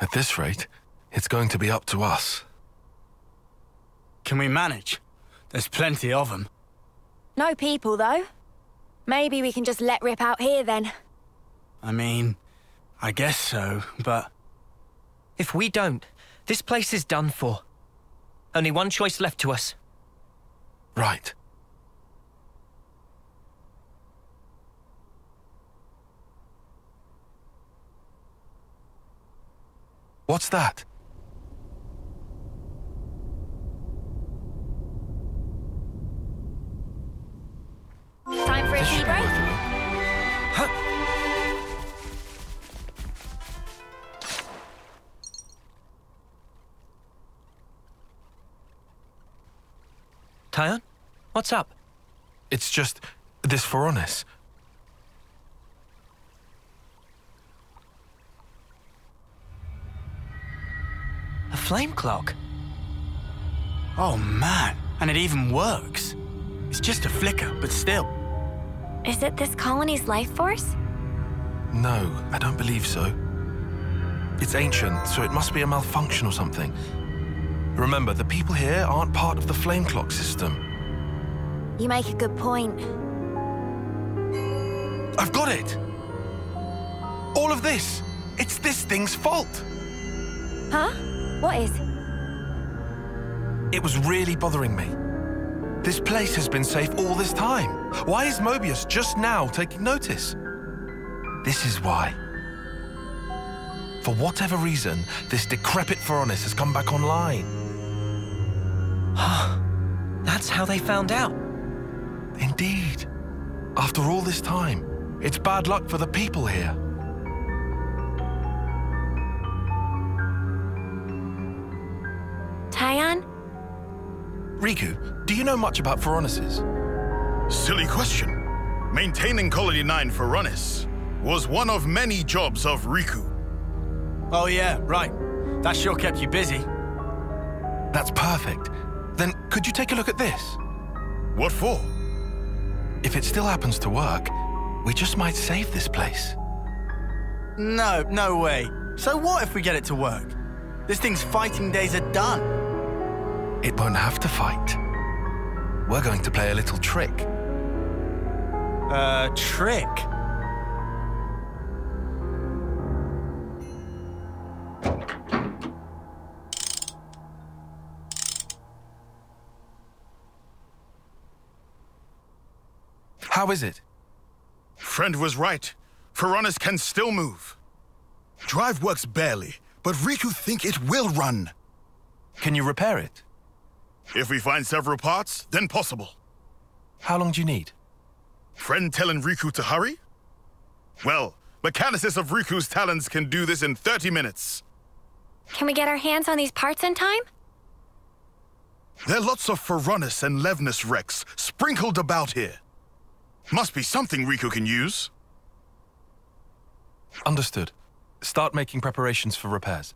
At this rate, it's going to be up to us. Can we manage? There's plenty of them. No people, though. Maybe we can just let rip out here, then. I mean, I guess so, but... If we don't, this place is done for. Only one choice left to us. Right. What's that? Time for a tea break? Huh? Taion? What's up? It's just this Phoronis. A flame clock? Oh man, and it even works. It's just a flicker, but still. Is it this colony's life force? No, I don't believe so. It's ancient, so it must be a malfunction or something. Remember, the people here aren't part of the flame clock system. You make a good point. I've got it! All of this! It's this thing's fault! Huh? What is? It was really bothering me. This place has been safe all this time. Why is Moebius just now taking notice? This is why. For whatever reason, this decrepit Phoronis has come back online. That's how they found out. Indeed. After all this time, it's bad luck for the people here. Taion? Riku, do you know much about Phoronises? Silly question. Maintaining Colony 9 Phoronis was one of many jobs of Riku. Oh yeah, right. That sure kept you busy. That's perfect. Then could you take a look at this? What for? If it still happens to work, we just might save this place. No way. So what if we get it to work? This thing's fighting days are done. It won't have to fight. We're going to play a little trick. Trick? How is it? Friend was right. Phoronis can still move. Drive works barely, but Riku think it will run. Can you repair it? If we find several parts, then possible. How long do you need? Friend telling Riku to hurry? Well, mechanicists of Riku's talents can do this in 30 minutes. Can we get our hands on these parts in time? There are lots of Phoronis and Levnus wrecks sprinkled about here. Must be something Riku can use. Understood. Start making preparations for repairs.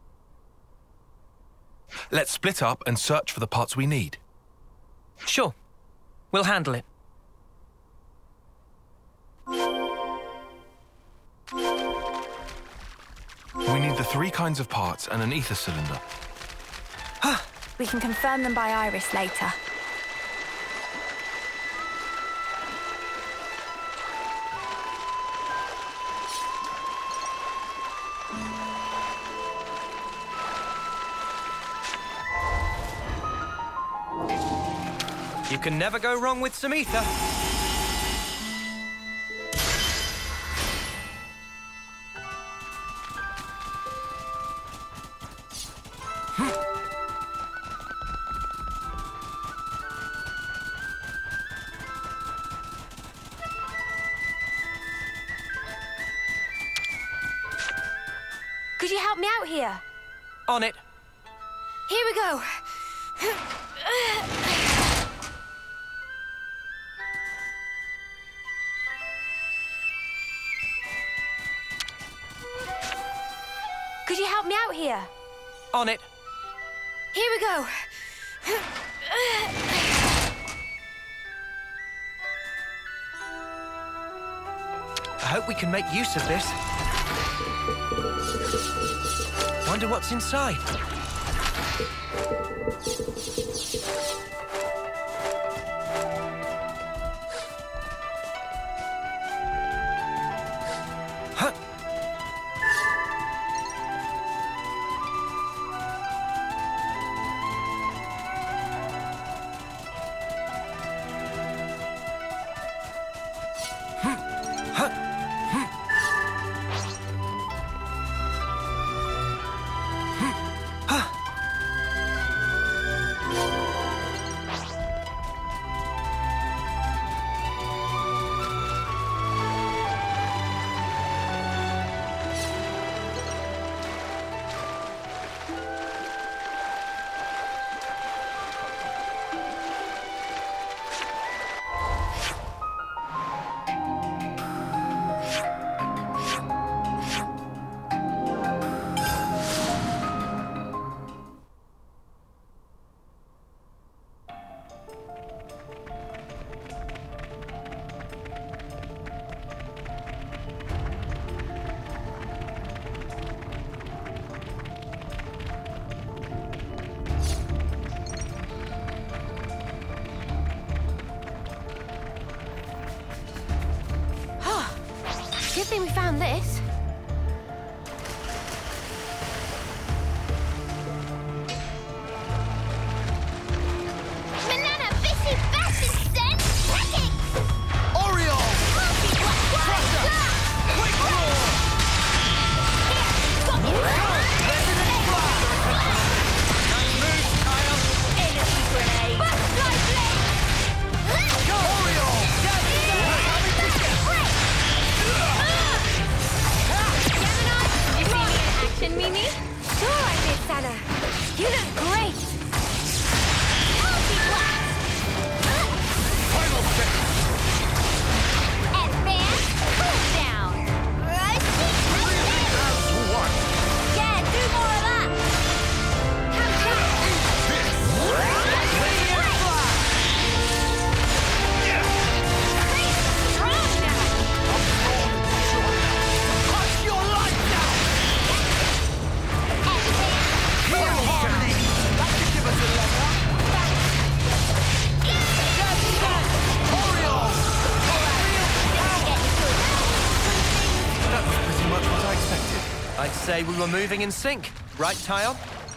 Let's split up and search for the parts we need. Sure. We'll handle it. We need the 3 kinds of parts and an ether cylinder. We can confirm them by iris later. You can never go wrong with some ether. Could you help me out here? On it. Here we go. Could you help me out here? On it. Here we go. I hope we can make use of this. wonder what's inside. Good thing we found this. Banana, Bissy, Bassin, Sen, Packing! Oriole! Crusher! Quick roar! Here, got you! Resident fly! Nice move, Taion. Energy grenade! Butterfly blade! Go! Oriole! Mimi? Sure I did, Sana. You look great. Multi-blast! Final step! Advance, cool down. One. Yeah, do more of that. Come back. This. Radiant fly. Great, strong now. Punch your lights out! Advance, Harmony! That could give us a leg up. Oriole! That was pretty much what I expected. I'd say we were moving in sync. Right, Taion?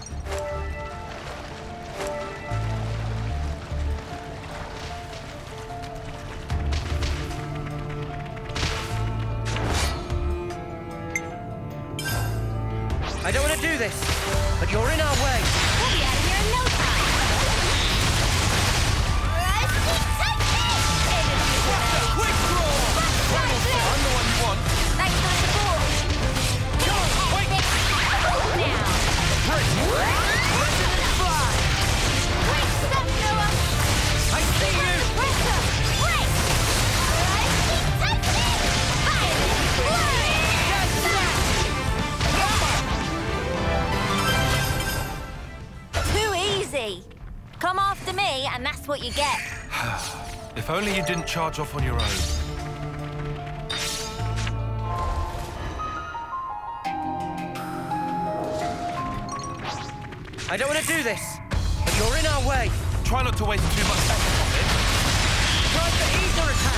I don't want to do this, but you're in our way. We'll be out of here in no time. Quick roar! I'm the one you want. Thanks for the support. Go! Wait! Now. Resident fly! Great stuff, Noah. I see you! Pressure. Break. Too easy. Come after me, and that's what you get. If only you didn't charge off on your own. I don't want to do this, but you're in our way. Try not to waste too much effort on it. Try to ease your attack.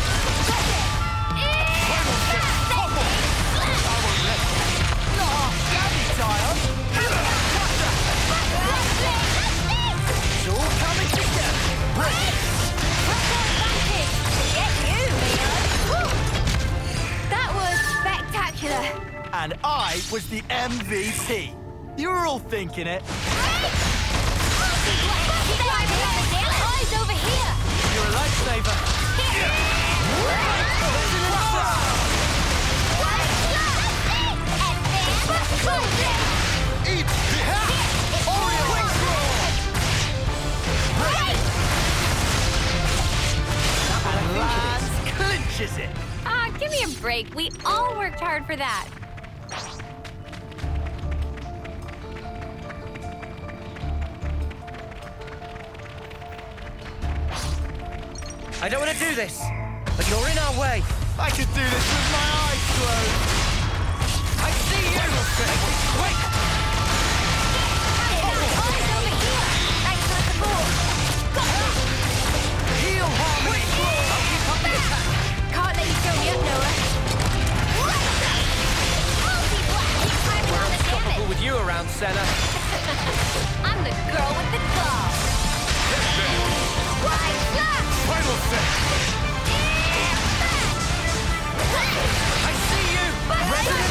It's all coming together! That was spectacular. And I was the MVP. You were all thinking it. Eyes over here. You're a lifesaver. Eat this. Oriole! And Lance clinches it. Ah, give me a break. We all worked hard for that. I don't want to do this, but you're in our way. I could do this with my eyes closed. I see you! Wait! on, Senna. I'm the girl with the claw. Right flash! Final set! I see you! Resident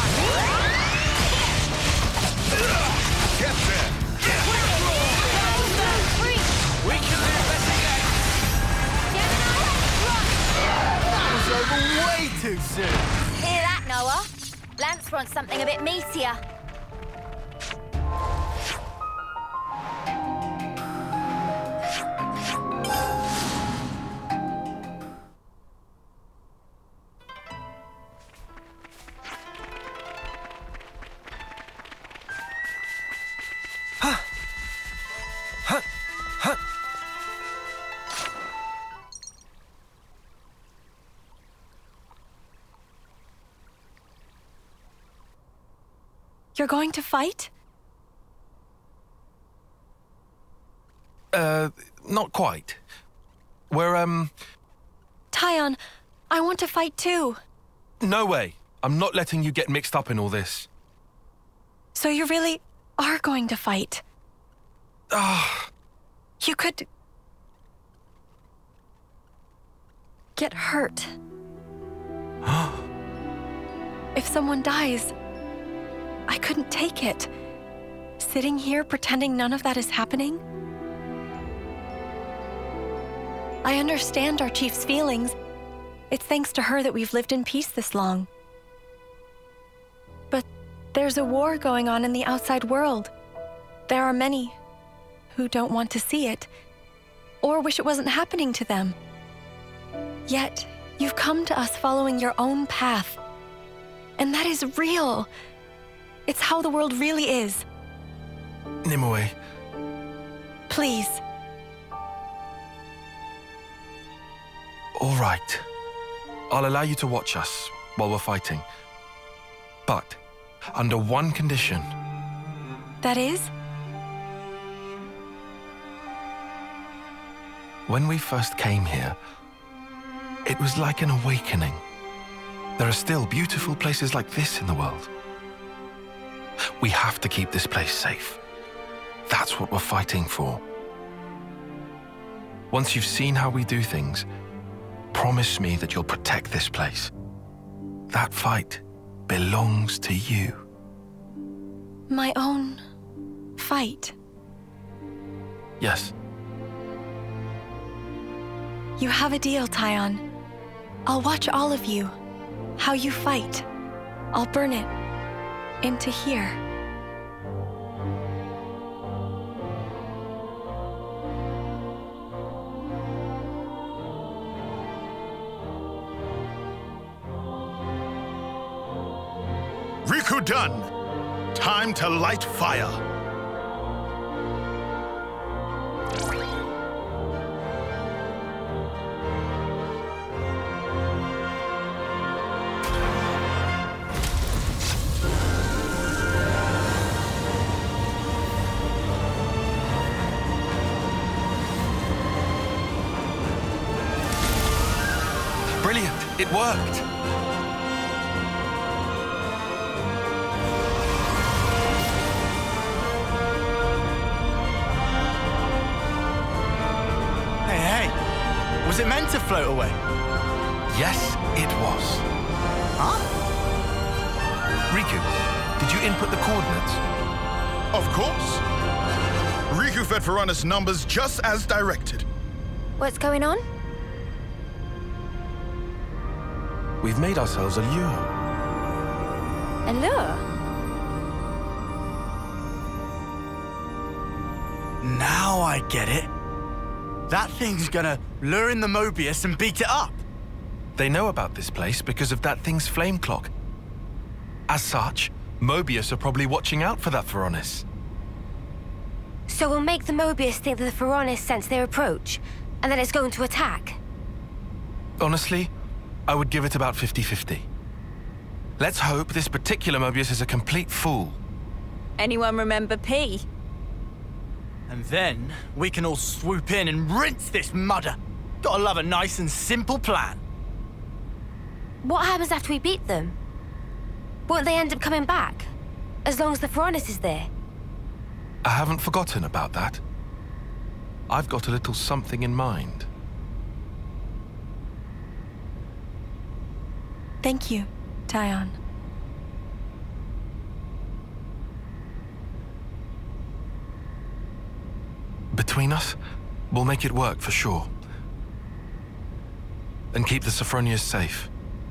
Get there! We can do this again! That was over way too soon. Hear that, Noah? Lance wants something a bit meatier. You're going to fight? Not quite. We're, Taion, I want to fight too. No way. I'm not letting you get mixed up in all this. So you really are going to fight? You could get hurt. If someone dies, I couldn't take it. Sitting here pretending none of that is happening? I understand our chief's feelings. It's thanks to her that we've lived in peace this long. But there's a war going on in the outside world. There are many who don't want to see it, or wish it wasn't happening to them. Yet, you've come to us following your own path. And that is real. It's how the world really is. Nimue. Please. All right. I'll allow you to watch us while we're fighting. But under one condition. That is? When we first came here, it was like an awakening. There are still beautiful places like this in the world. We have to keep this place safe. That's what we're fighting for. Once you've seen how we do things, promise me that you'll protect this place. That fight belongs to you. My own fight? Yes. You have a deal, Taion. I'll watch all of you, how you fight. I'll burn it into here. Riku done! Time to light fire! Brilliant! It worked! Was it meant to float away? Yes, it was. Huh? Riku, did you input the coordinates? Of course. Riku fed Varanus numbers just as directed. What's going on? We've made ourselves a lure. A lure? Now I get it. That thing's gonna lure in the Moebius and beat it up. They know about this place because of that thing's flame clock. As such, Moebius are probably watching out for that Varanus. So we'll make the Moebius think that the Varanus sense their approach, and then it's going to attack. Honestly, I would give it about 50-50. Let's hope this particular Moebius is a complete fool. Anyone remember P? And then we can all swoop in and rinse this mudder. Gotta love a nice and simple plan. What happens after we beat them? Won't they end up coming back? as long as the Pharaonis is there. I haven't forgotten about that. I've got a little something in mind. Thank you, Taion. Between us, we'll make it work for sure. And keep the Sophronias safe.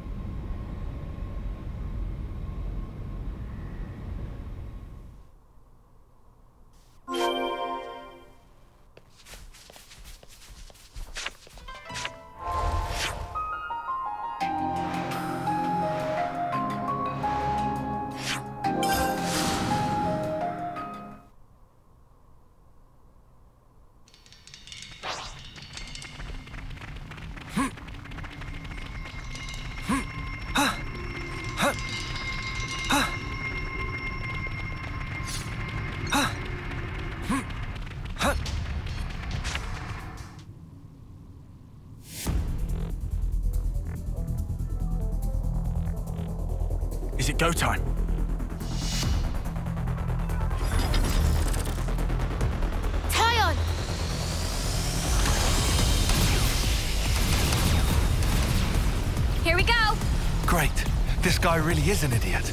Is it go time? Taion! Here we go! Great. This guy really is an idiot.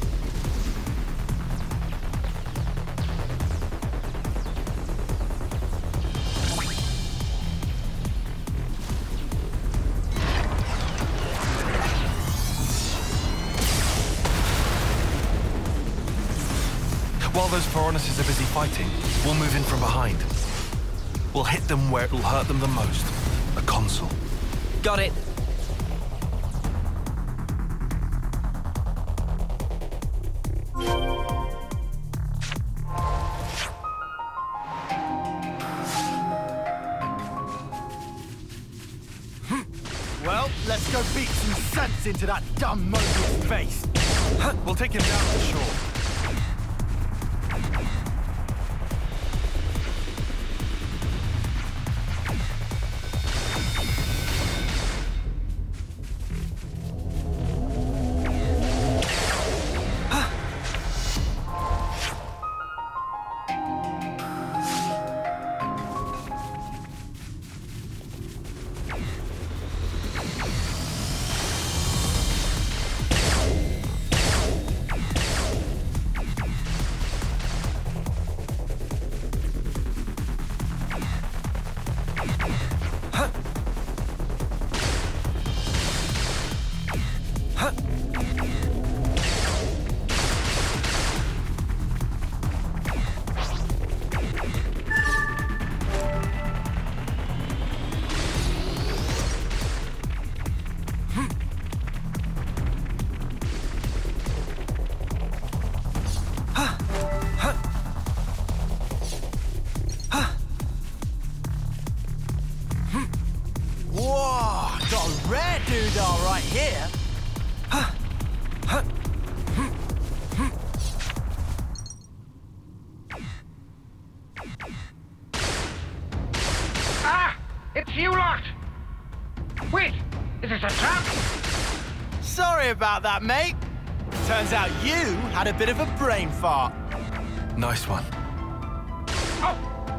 While those Pharaonises are busy fighting, we'll move in from behind. We'll hit them where it'll hurt them the most. The console. Got it. Well, let's go beat some sense into that dumb Moebius face. We'll take him down for sure. It's you lot! Wait, is this a trap? Sorry about that, mate. Turns out you had a bit of a brain fart. Nice one. Oh!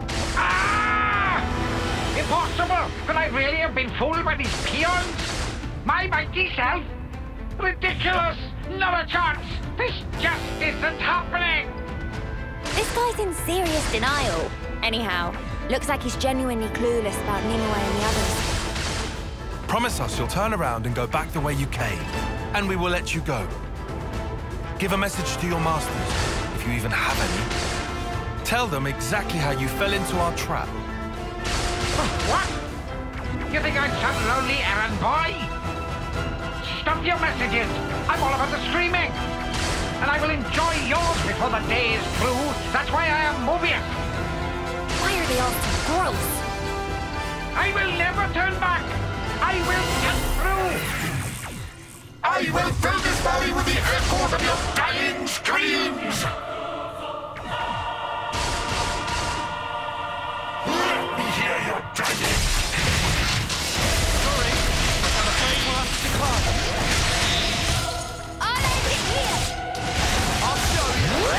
Ah! Impossible! Could I really have been fooled by these peons? My mighty self? Ridiculous! Not a chance! This just isn't happening! This guy's in serious denial. Anyhow, looks like he's genuinely clueless about Nimue and the others. Promise us you'll turn around and go back the way you came, and we will let you go. Give a message to your masters, if you even have any. Tell them exactly how you fell into our trap. What? You think I'm some lonely errand boy? Stop your messages! I'm all about the screaming! And I will enjoy yours before the day is through. That's why I am Moebius. Why are they all so gross? I will never turn back. I will get through. I will fill this valley with the echoes of your dying screams. Let me hear your dying. Sorry, but I'm afraid we'll have to decline. I'll end it here! I'll show you.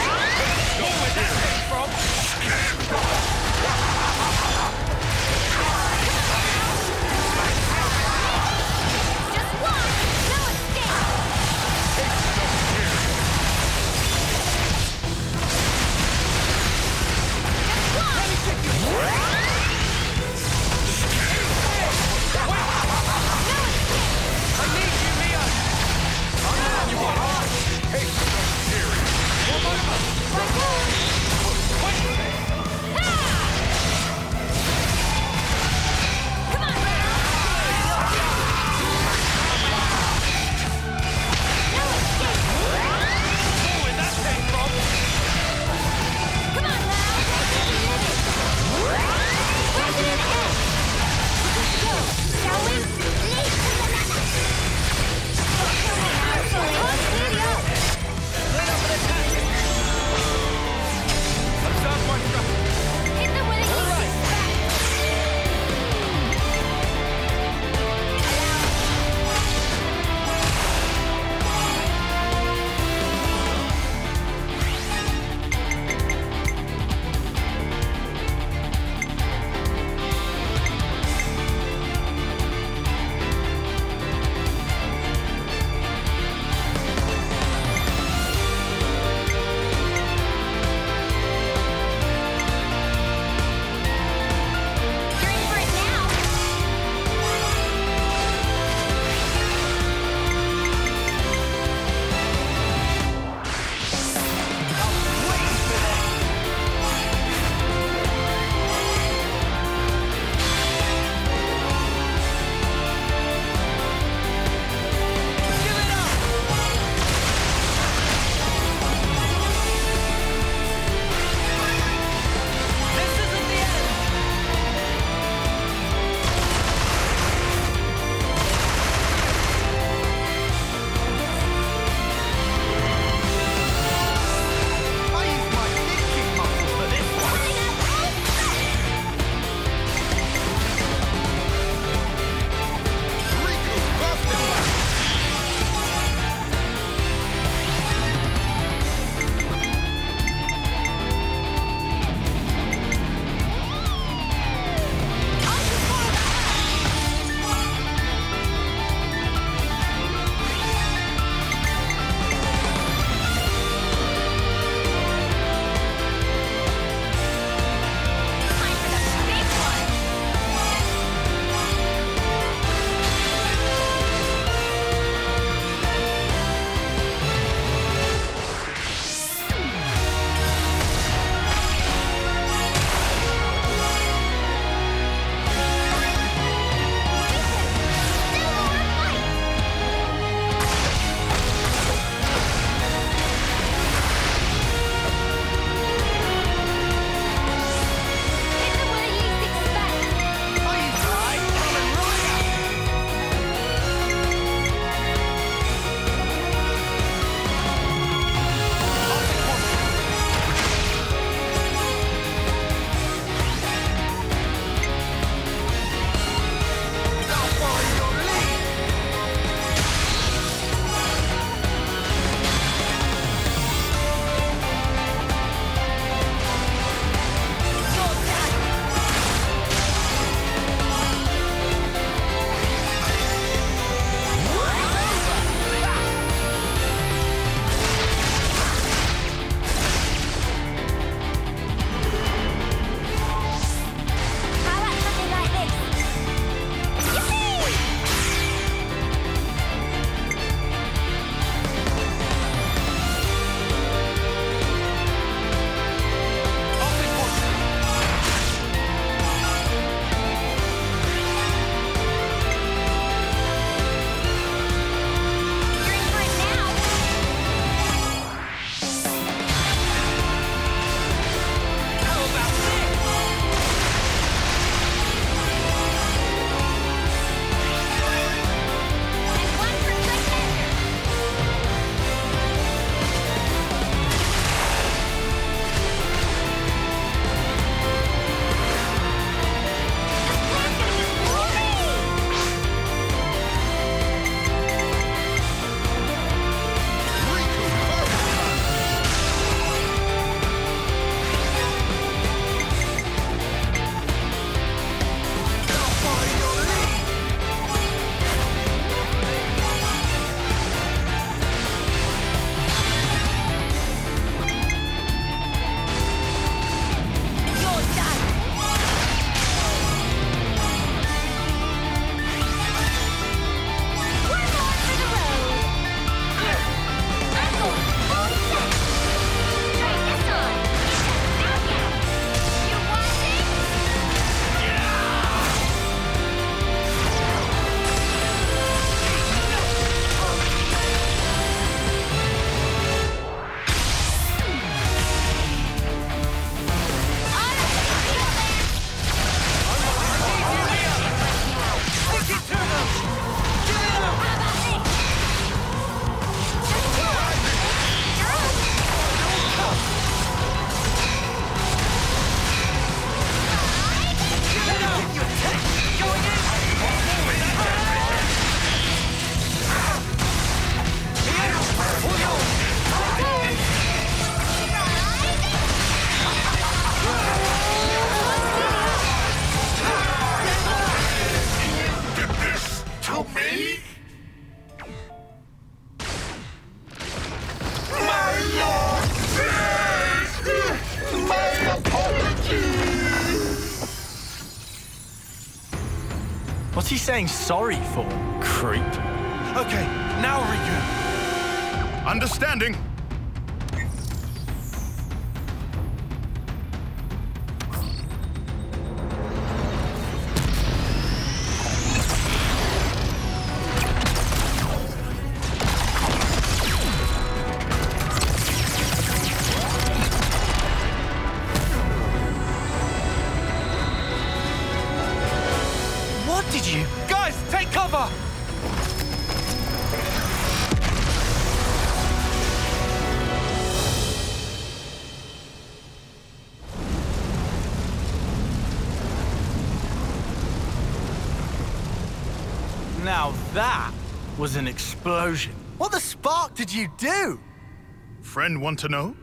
What's he saying sorry for, creep? Okay, now Riku. Understanding. Guys, take cover! Now that was an explosion. What the spark did you do? Friend want to know?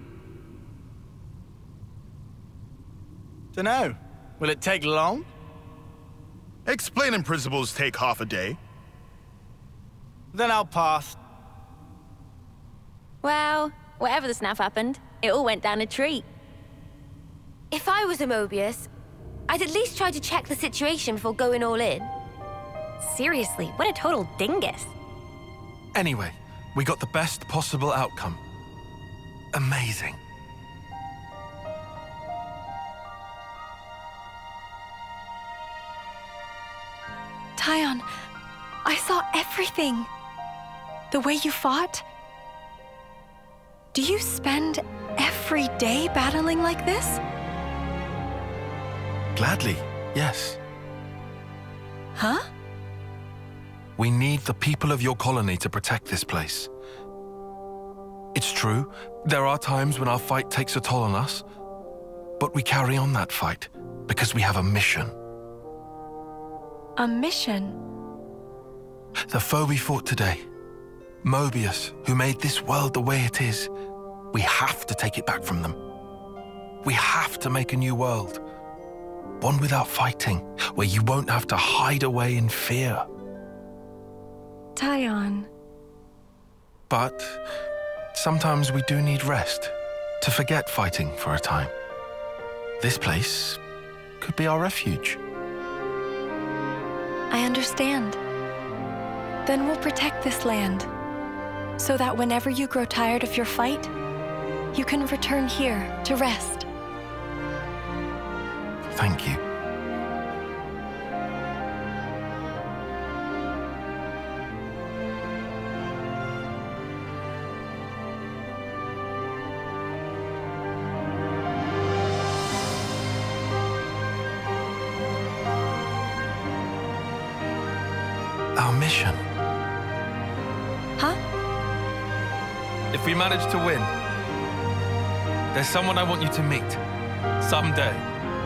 Dunno. Will it take long? Explaining principles take half a day. Then I'll pass. Well, whatever the snaff happened, it all went down a treat. If I was a Moebius, I'd at least try to check the situation before going all in. Seriously, what a total dingus. Anyway, we got the best possible outcome. Amazing. Taion, I saw everything. The way you fought. Do you spend every day battling like this? Gladly, yes. Huh? We need the people of your colony to protect this place. It's true, there are times when our fight takes a toll on us, but we carry on that fight because we have a mission. A mission? The foe we fought today, Moebius, who made this world the way it is, we have to take it back from them. We have to make a new world. One without fighting, where you won't have to hide away in fear. Taion. But sometimes we do need rest, to forget fighting for a time. This place could be our refuge. I understand. Then we'll protect this land, so that whenever you grow tired of your fight, you can return here to rest. Thank you. Our mission. Huh? If we manage to win, there's someone I want you to meet someday.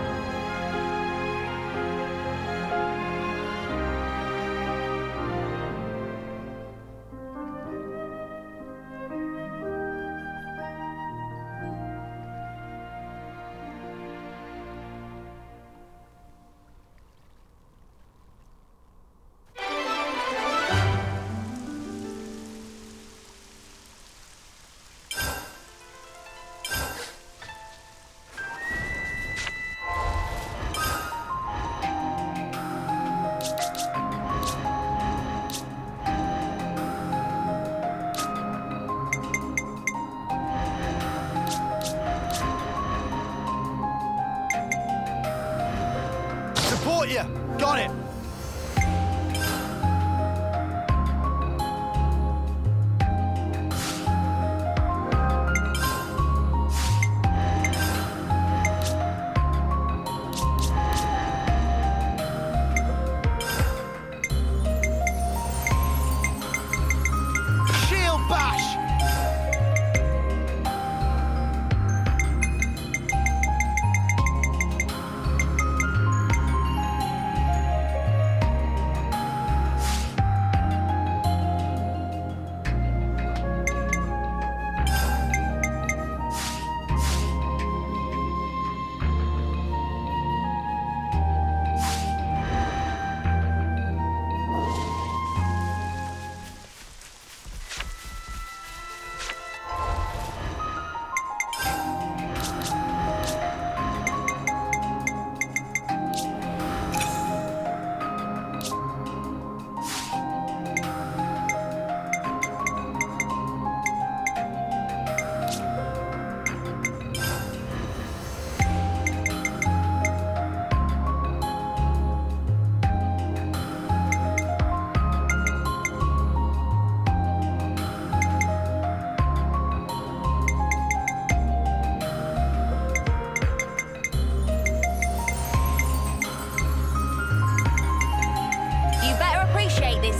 Support you! Got it! Shield bash!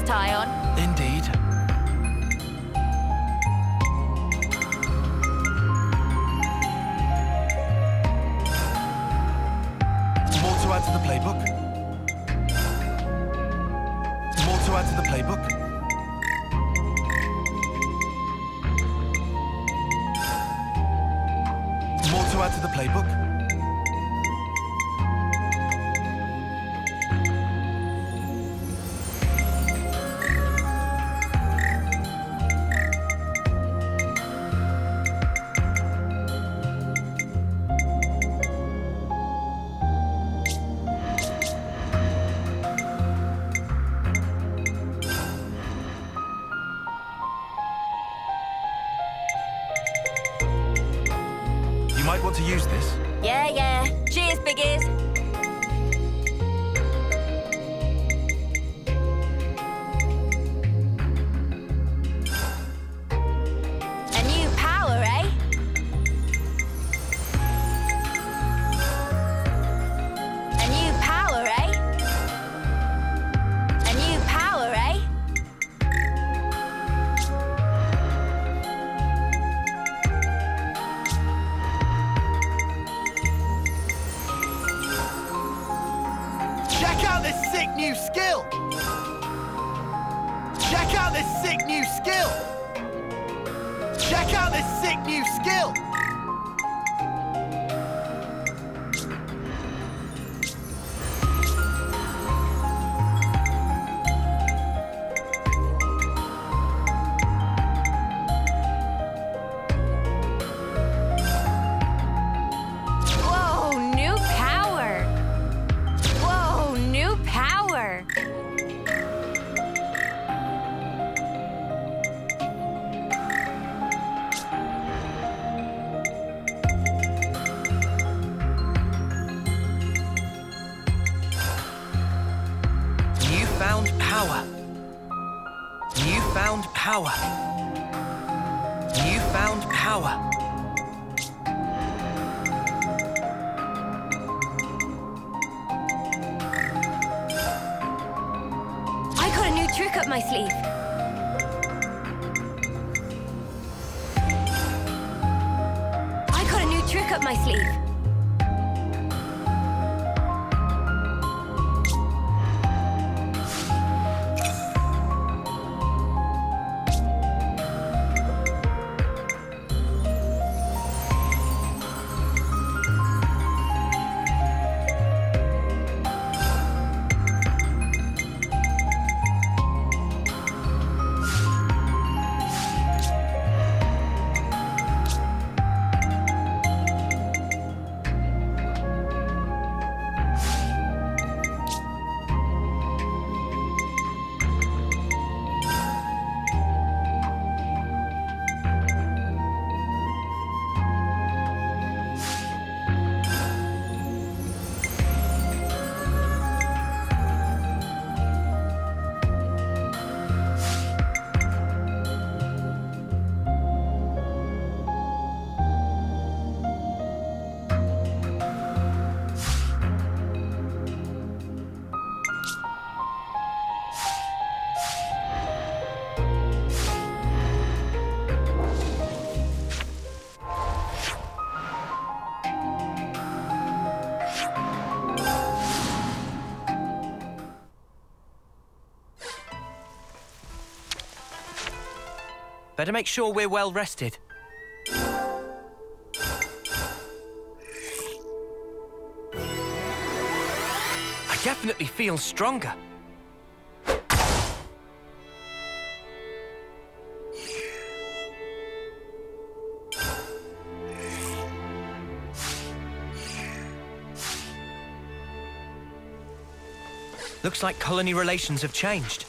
Taion. Indeed. More to add to the playbook. More to add to the playbook. More to add to the playbook. Might want to use this. Yeah. Cheers, biggies. A new power, eh? A new power, eh? A new power, eh? Check out this sick new skill! Check out this sick new skill! Check out this sick new skill! Whoa, new power! Whoa, new power! Newfound power. Newfound power. Newfound power. I got a new trick up my sleeve. I got a new trick up my sleeve. Better make sure we're well rested. I definitely feel stronger. Looks like colony relations have changed.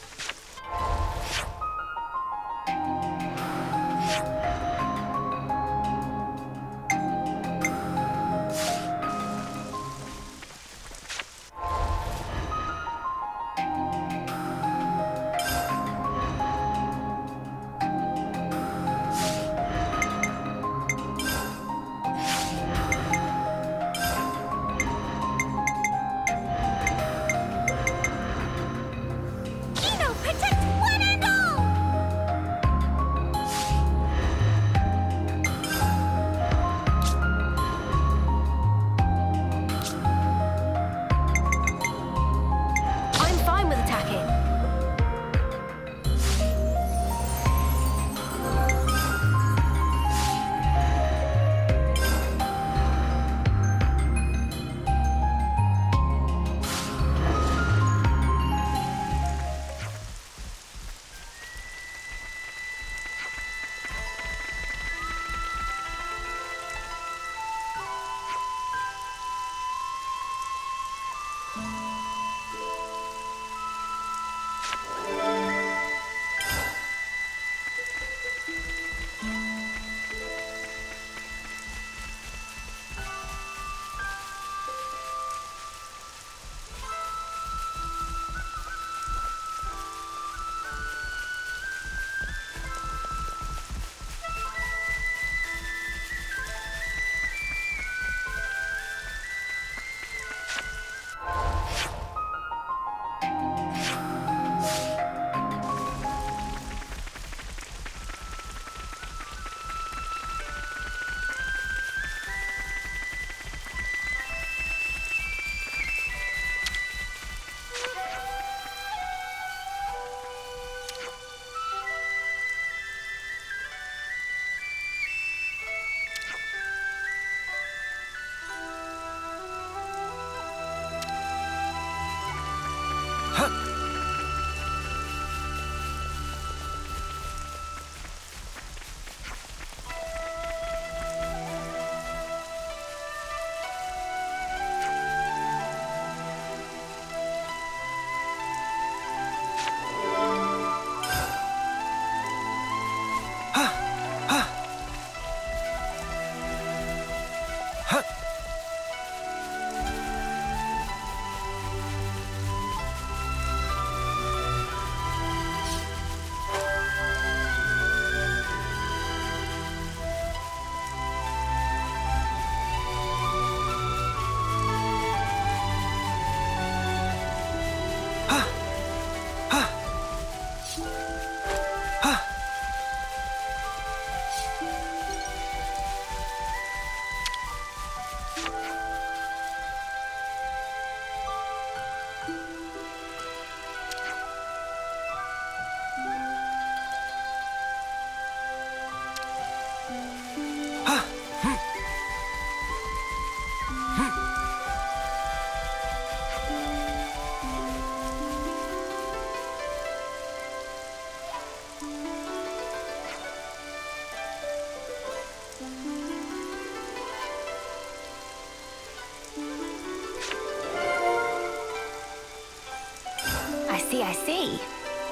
I see.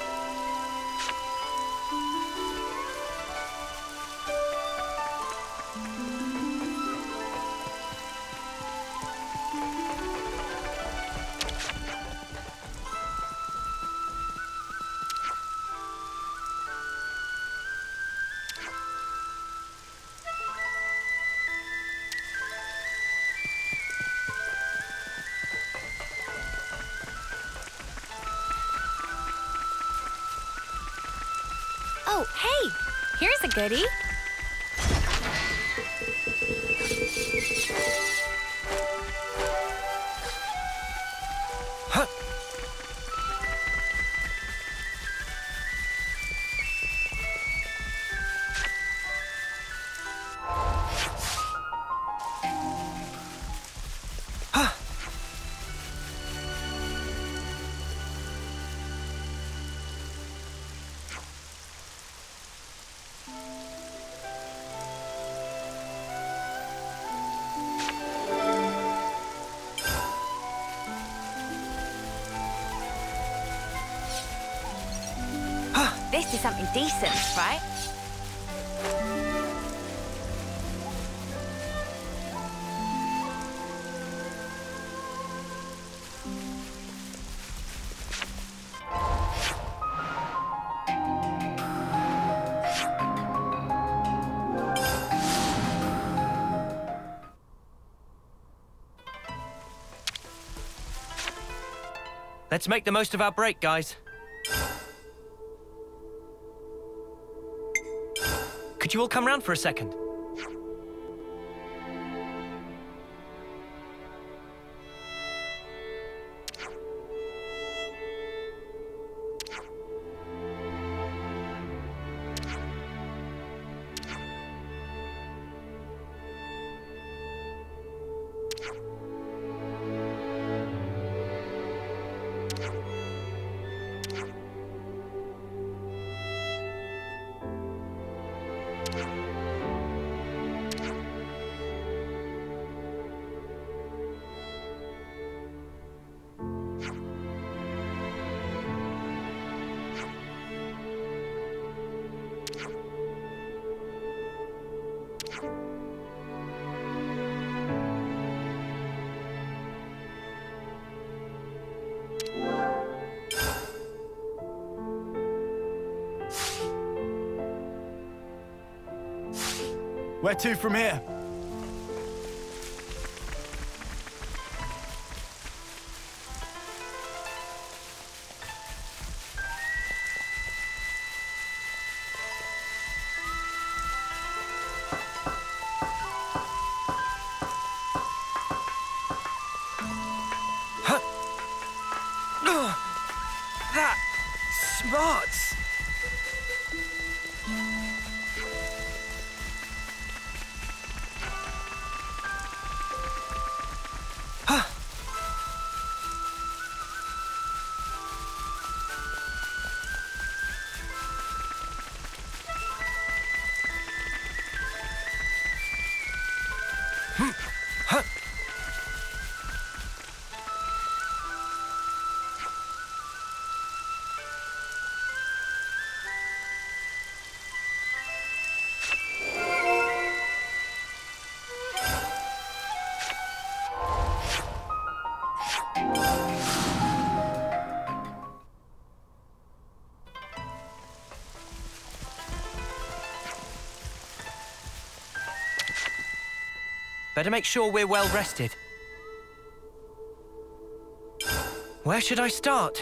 Oh, hey! Here's a goodie. This is something decent, right? Let's make the most of our break, guys. Could you all come round for a second? Where to from here? That smarts. Better make sure we're well rested. Where should I start?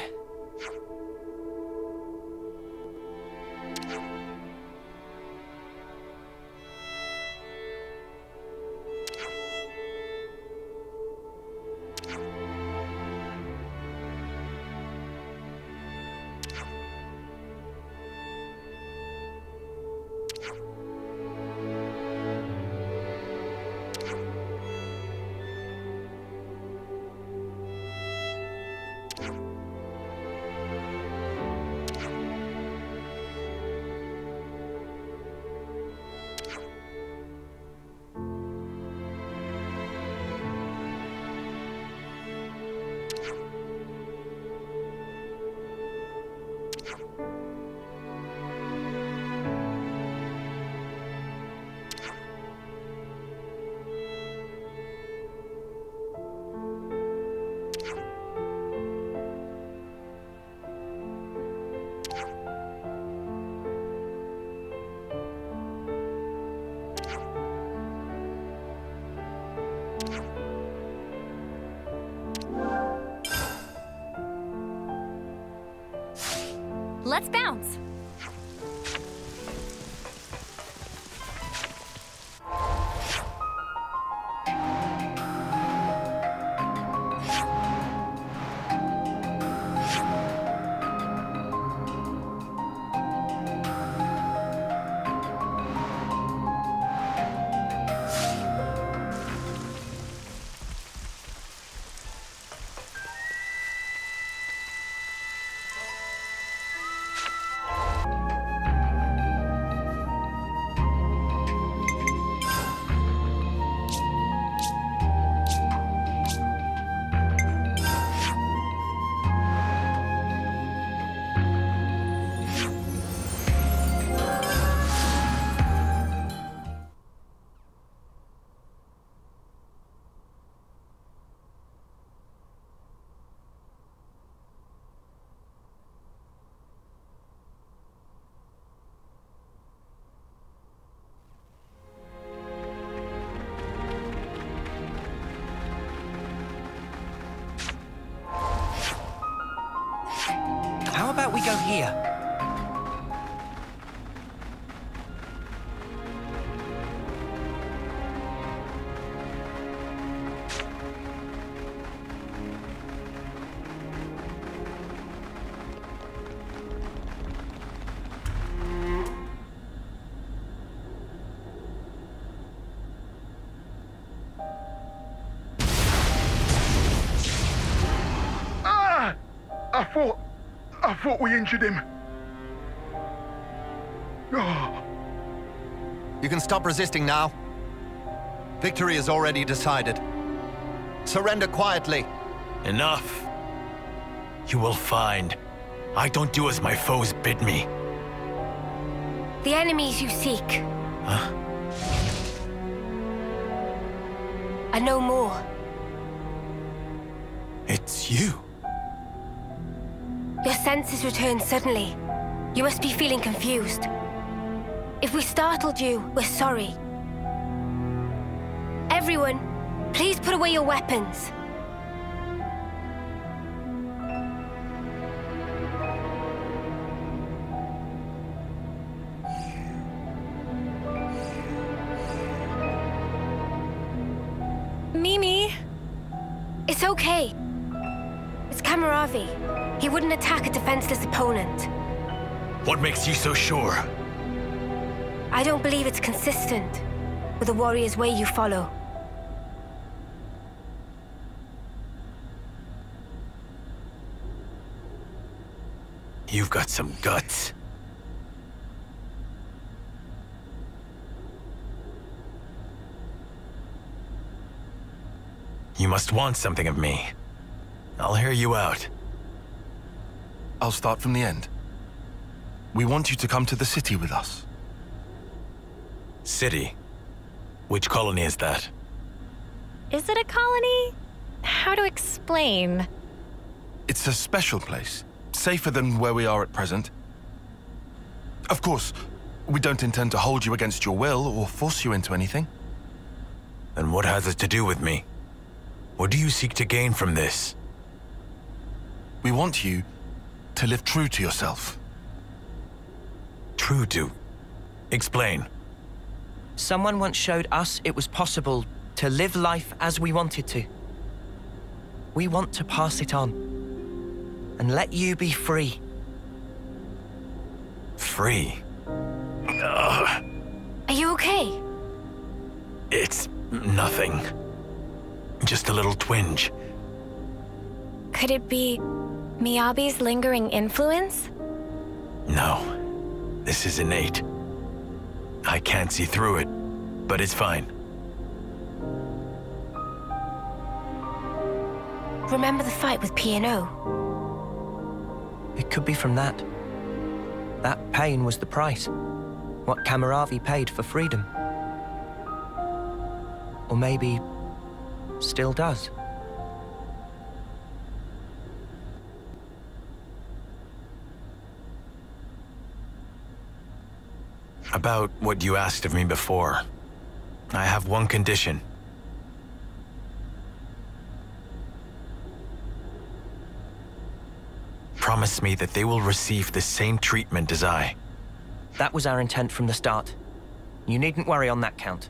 Let's bounce. How about we go here? I thought we injured him. Oh. You can stop resisting now. Victory is already decided. Surrender quietly. Enough. You will find I don't do as my foes bid me. The enemies you seek are no more. It's you. Your senses returned suddenly. You must be feeling confused. If we startled you, we're sorry. Everyone, please put away your weapons. Mimi! It's okay. It's Camaravi. He wouldn't attack a defenseless opponent. What makes you so sure? I don't believe it's consistent with the warrior's way you follow. You've got some guts. You must want something of me. I'll hear you out. I'll start from the end. We want you to come to the city with us. City? Which colony is that? Is it a colony? How to explain? It's a special place. Safer than where we are at present. Of course, we don't intend to hold you against your will or force you into anything. Then what has it to do with me? What do you seek to gain from this? We want you to live true to yourself. True to? Explain. Someone once showed us it was possible to live life as we wanted to. We want to pass it on and let you be free. Free? Are you okay? It's nothing. Just a little twinge. Could it be Miyabi's lingering influence? No. This is innate. I can't see through it, but it's fine. Remember the fight with P&O? It could be from that. That pain was the price. What Kamaravi paid for freedom. Or maybe still does. About what you asked of me before. I have one condition. Promise me that they will receive the same treatment as I. That was our intent from the start. You needn't worry on that count.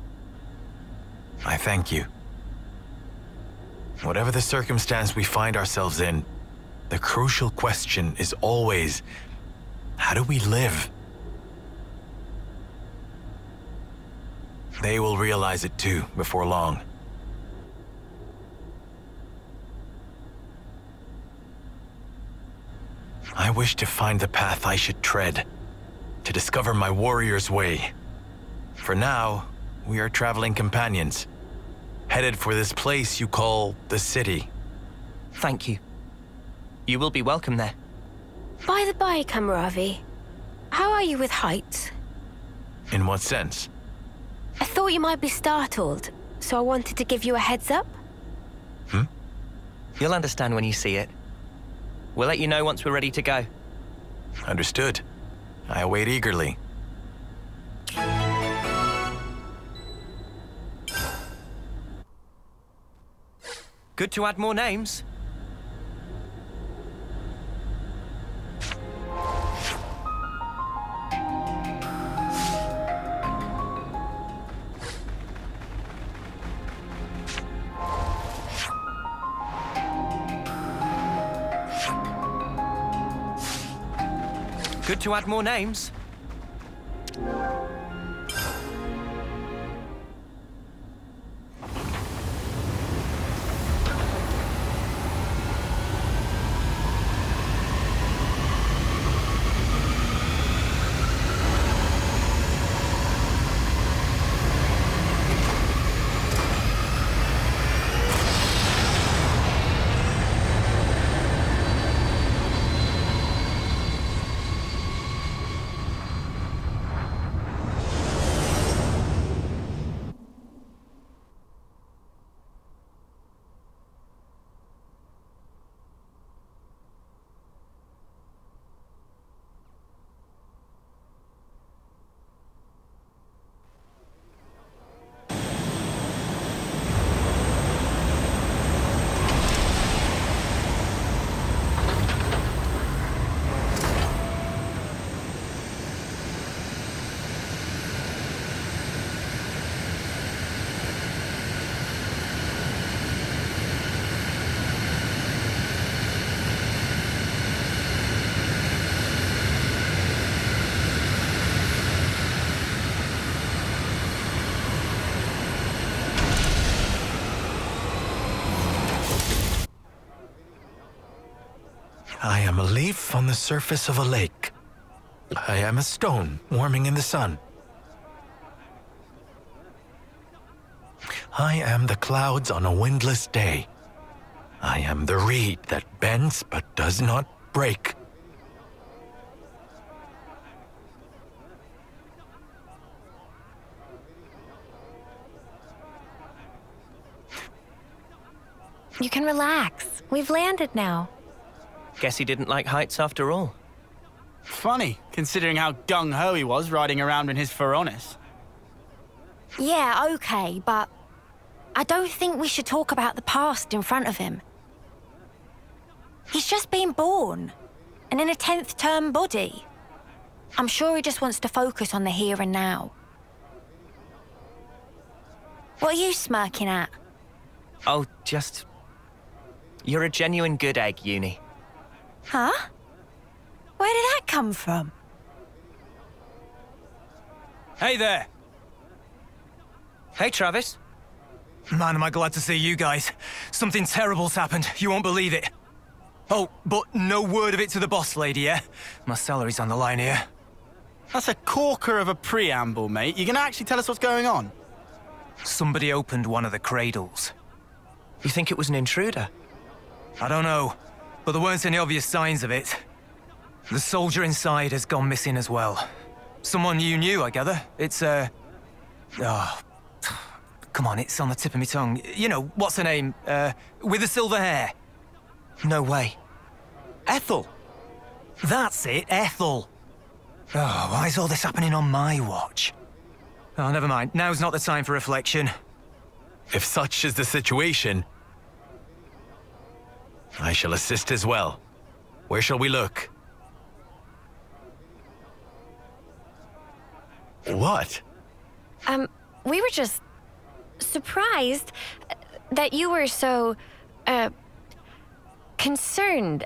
I thank you. Whatever the circumstance we find ourselves in, the crucial question is always, how do we live? They will realize it too, before long. I wish to find the path I should tread, to discover my warrior's way. For now, we are traveling companions, headed for this place you call the city. Thank you. You will be welcome there. By the by, Kamaravi, how are you with heights? In what sense? I thought you might be startled, so I wanted to give you a heads up. You'll understand when you see it. We'll let you know once we're ready to go. Understood. I await eagerly. Good to add more names. Good to add more names. I am a leaf on the surface of a lake. I am a stone warming in the sun. I am the clouds on a windless day. I am the reed that bends but does not break. You can relax. We've landed now. Guess he didn't like heights after all. Funny, considering how gung-ho he was riding around in his Feronis. Yeah, okay, but I don't think we should talk about the past in front of him. He's just been born, and in a 10th term body. I'm sure he just wants to focus on the here and now. What are you smirking at? Oh, just... You're a genuine good egg, Uni. Huh? Where did that come from? Hey there! Hey, Travis. Man, am I glad to see you guys. Something terrible's happened. You won't believe it. Oh, but no word of it to the boss lady, yeah? My salary's on the line here. That's a corker of a preamble, mate. You gonna actually tell us what's going on? Somebody opened one of the cradles. You think it was an intruder? I don't know, but there weren't any obvious signs of it. The soldier inside has gone missing as well. Someone you knew, I gather. It's, Oh, come on, it's on the tip of my tongue. You know, what's her name? With the silver hair. No way. Ethel! That's it, Ethel! Oh, why is all this happening on my watch? Oh, never mind. Now's not the time for reflection. If such is the situation, I shall assist as well. Where shall we look? What? We were just surprised that you were so, concerned.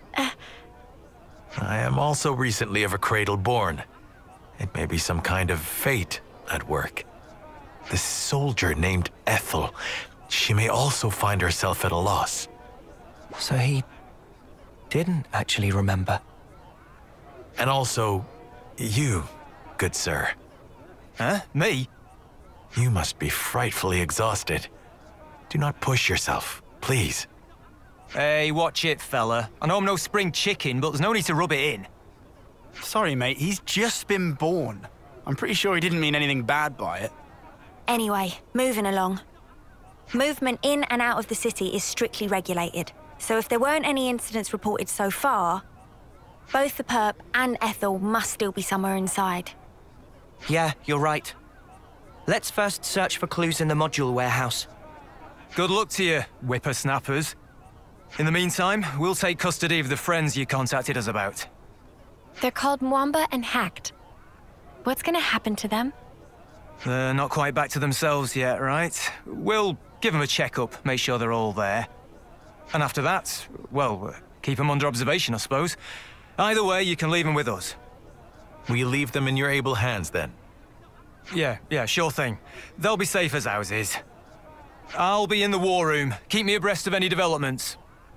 I am also recently of a cradle born. It may be some kind of fate at work. This soldier named Ethel, she may also find herself at a loss. So he didn't actually remember. And also, you, good sir. Huh? Me? You must be frightfully exhausted. Do not push yourself, please. Hey, watch it, fella. I know I'm no spring chicken, but there's no need to rub it in. Sorry, mate. He's just been born. I'm pretty sure he didn't mean anything bad by it. Anyway, moving along. Movement in and out of the city is strictly regulated. So if there weren't any incidents reported so far, both the perp and Ethel must still be somewhere inside. Yeah, you're right. Let's first search for clues in the module warehouse. Good luck to you, whippersnappers. In the meantime, we'll take custody of the friends you contacted us about. They're called Mwamba and Hacked. What's gonna happen to them? They're not quite back to themselves yet, right? We'll give them a checkup, make sure they're all there. And after that, well, keep them under observation, I suppose. Either way, you can leave them with us. We leave them in your able hands, then. Yeah, sure thing. They'll be safe as houses. I'll be in the war room. Keep me abreast of any developments.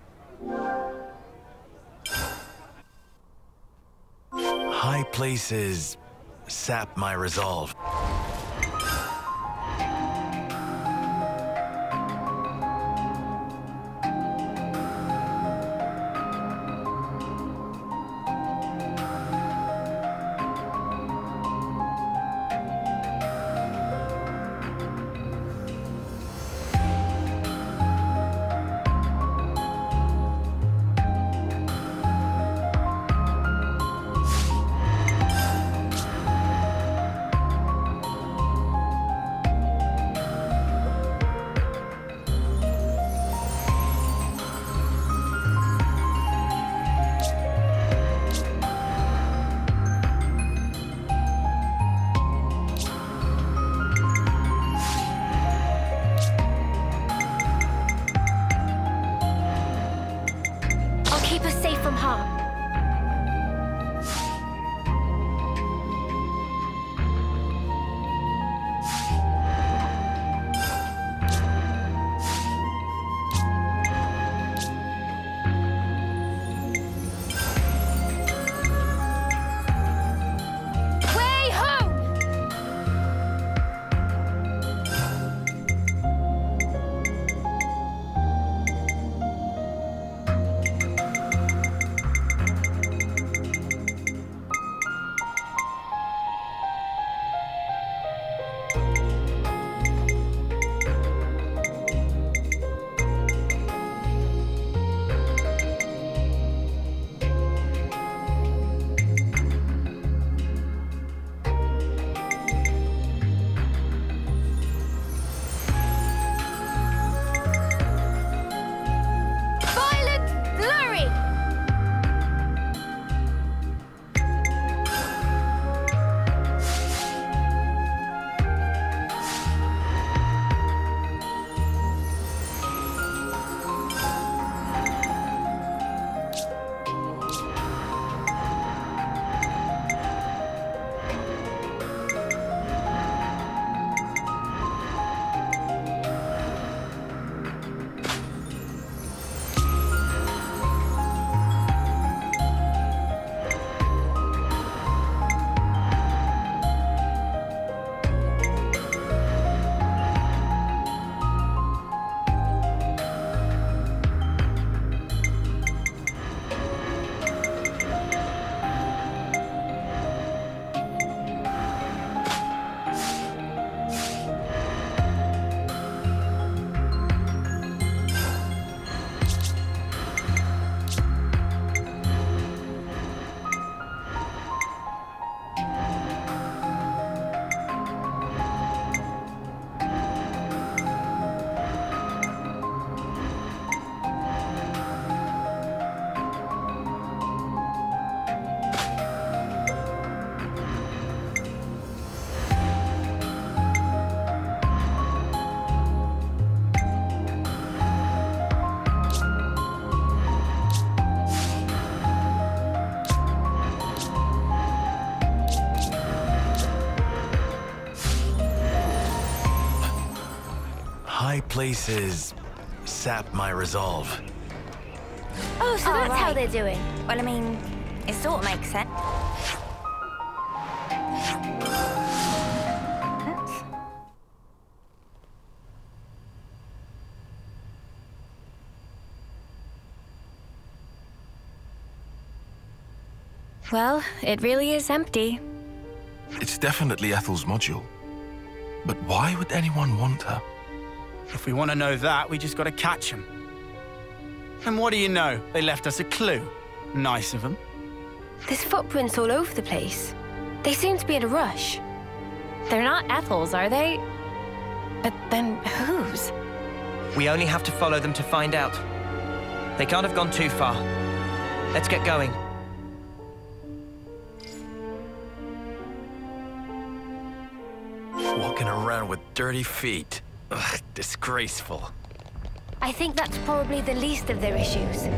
High places sap my resolve. places sap my resolve. Oh, so that's how they're doing. Well, I mean, it sort of makes sense. Well, it really is empty. It's definitely Ethel's module. But why would anyone want her? If we want to know that, we just got to catch them. And what do you know? They left us a clue. Nice of them. There's footprints all over the place. They seem to be in a rush. They're not Ethel's, are they? But then whose? We only have to follow them to find out. They can't have gone too far. Let's get going. Walking around with dirty feet. Ugh, disgraceful. I think that's probably the least of their issues.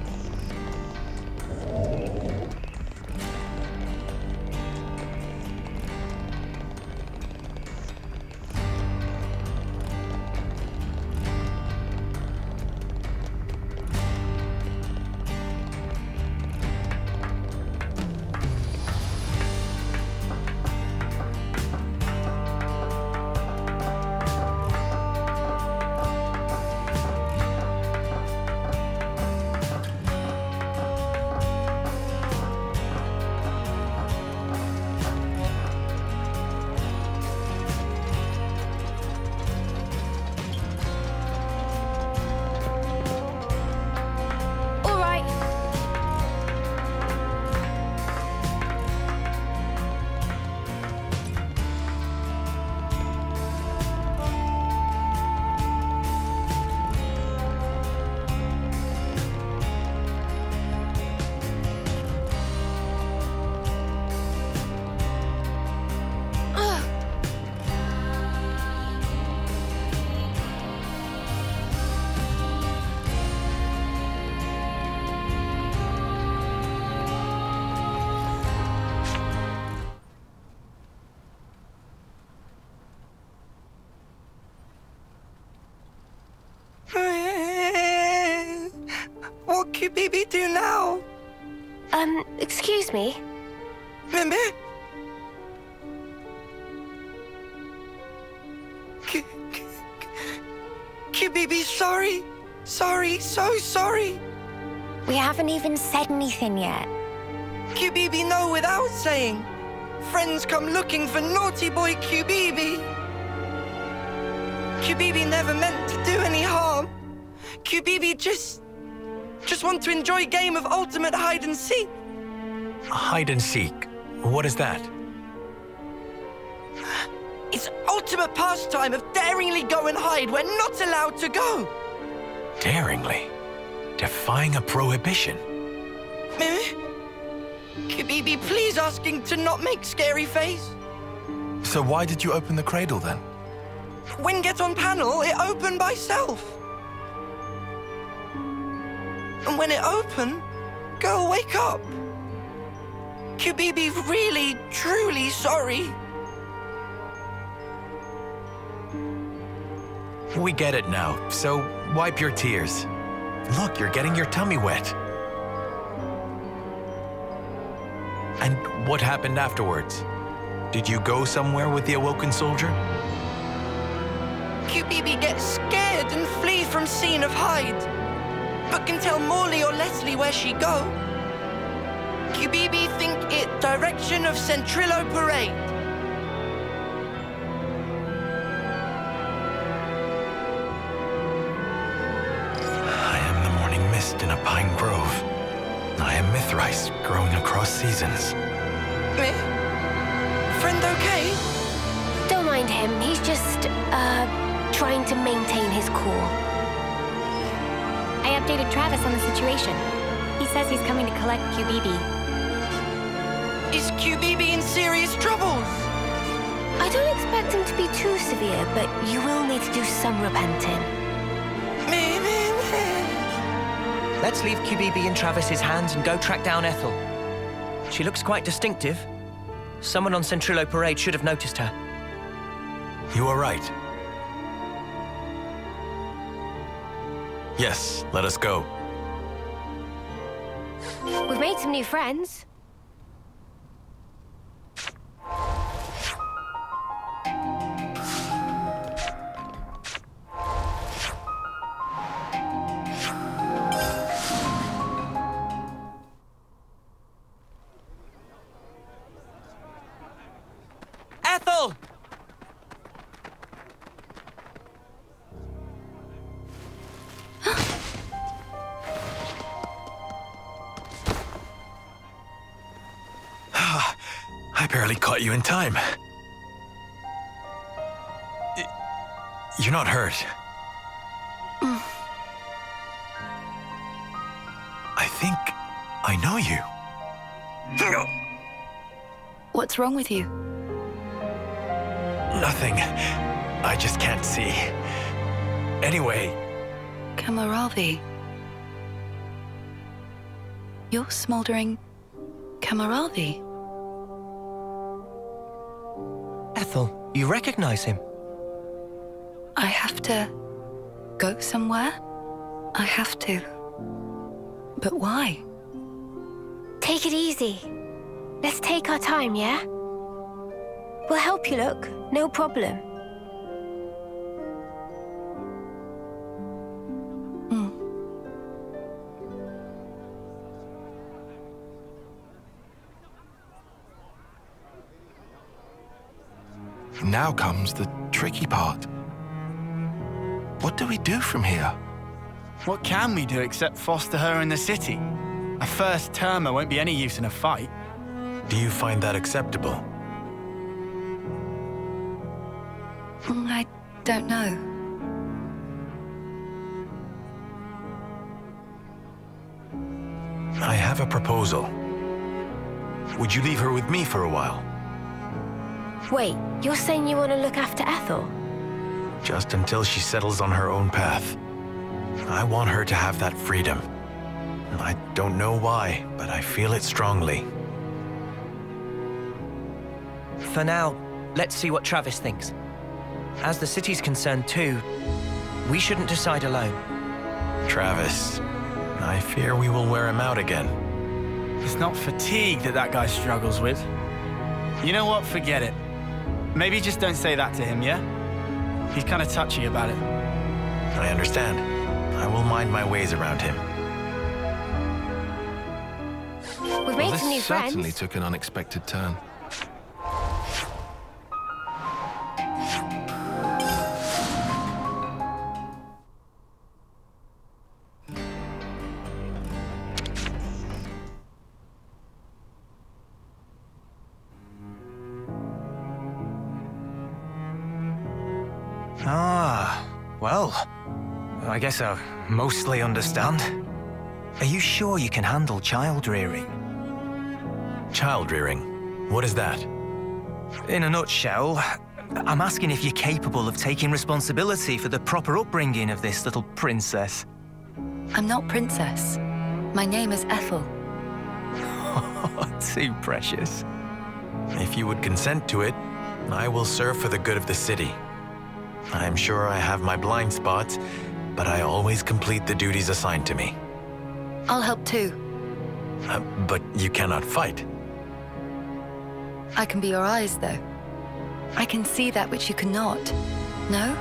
What could Bibi do now? Excuse me? Mimi? Bibi, sorry. Sorry, so sorry. We haven't even said anything yet. Bibi know without saying. Friends come looking for naughty boy Bibi. Bibi never meant to do any harm. Bibi just want to enjoy a game of ultimate hide and seek. Hide and seek? What is that? It's ultimate pastime of daringly go and hide where not allowed to go. Daringly? Defying a prohibition? Bibi, please asking to not make scary face. So why did you open the cradle then? When get on panel, it opened by self. And when it opened, girl, wake up. Bibi, really, truly sorry. We get it now, so wipe your tears. Look, you're getting your tummy wet. And what happened afterwards? Did you go somewhere with the awoken soldier? Bibi gets scared and flee from scene of hide, but can tell Morley or Leslie where she go. Bibi think it direction of Centrillo Parade. I am the morning mist in a pine grove. I am Mithrice growing across seasons. Friend okay? Don't mind him. He's just, trying to maintain his cool. I updated Travis on the situation. He says he's coming to collect Bibi. Is Bibi in serious troubles? I don't expect him to be too severe, but you will need to do some repenting. Let's leave Bibi in Travis's hands and go track down Ethel. She looks quite distinctive. Someone on Centrillo Parade should have noticed her. You are right. Yes, let us go. We've made some new friends. Ethel! I barely caught you in time. You're not hurt. I think I know you. What's wrong with you? Nothing. I just can't see. Anyway. Kamaravi. You're smoldering Kamaravi. Ethel, you recognize him? I have to go somewhere? I have to. But why? Take it easy. Let's take our time, yeah? We'll help you, look. No problem. Now comes the tricky part. What do we do from here? What can we do except foster her in the city? A first termer won't be any use in a fight. Do you find that acceptable? I don't know. I have a proposal. Would you leave her with me for a while? Wait, you're saying you want to look after Ethel? Just until she settles on her own path. I want her to have that freedom. I don't know why, but I feel it strongly. For now, let's see what Travis thinks. As the city's concerned too, we shouldn't decide alone. Travis, I fear we will wear him out again. It's not fatigue that guy struggles with. You know what? Forget it. Maybe just don't say that to him, yeah? He's kind of touchy about it. I understand. I will mind my ways around him. We've made some new This friends. certainly took an unexpected turn. Well, I guess I mostly understand. Are you sure you can handle child rearing? Child rearing? What is that? In a nutshell, I'm asking if you're capable of taking responsibility for the proper upbringing of this little princess. I'm not princess. My name is Ethel. Too precious. If you would consent to it, I will serve for the good of the city. I am sure I have my blind spots, but I always complete the duties assigned to me. I'll help too. But you cannot fight. I can be your eyes, though. I can see that which you cannot. No?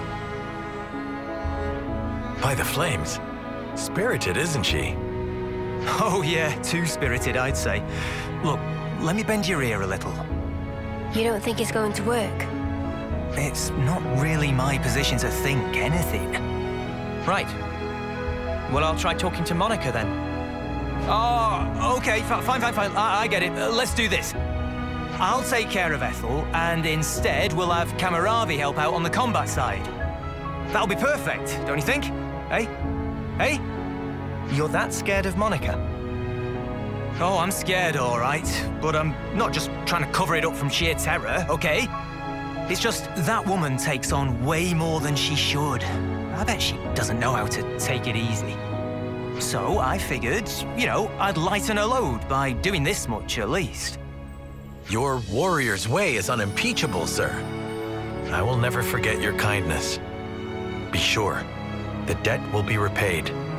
By the flames. Spirited, isn't she? Oh yeah, too spirited, I'd say. Look, let me bend your ear a little. You don't think it's going to work? It's not really my position to think anything. Right. Well, I'll try talking to Monica then. Oh, okay, fine. I get it. Let's do this. I'll take care of Ethel, and instead we'll have Kamaravi help out on the combat side. That'll be perfect, don't you think? Hey? Hey? You're that scared of Monica? Oh, I'm scared, all right. But I'm not just trying to cover it up from sheer terror, okay? It's just that woman takes on way more than she should. I bet she doesn't know how to take it easy. So I figured, you know, I'd lighten her load by doing this much at least. Your warrior's way is unimpeachable, sir. I will never forget your kindness. Be sure, the debt will be repaid.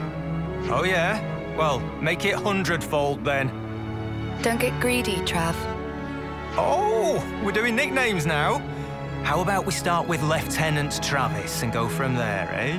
Oh, yeah? Well, make it 100-fold then. Don't get greedy, Trav. Oh, we're doing nicknames now. How about we start with Lieutenant Travis and go from there, eh?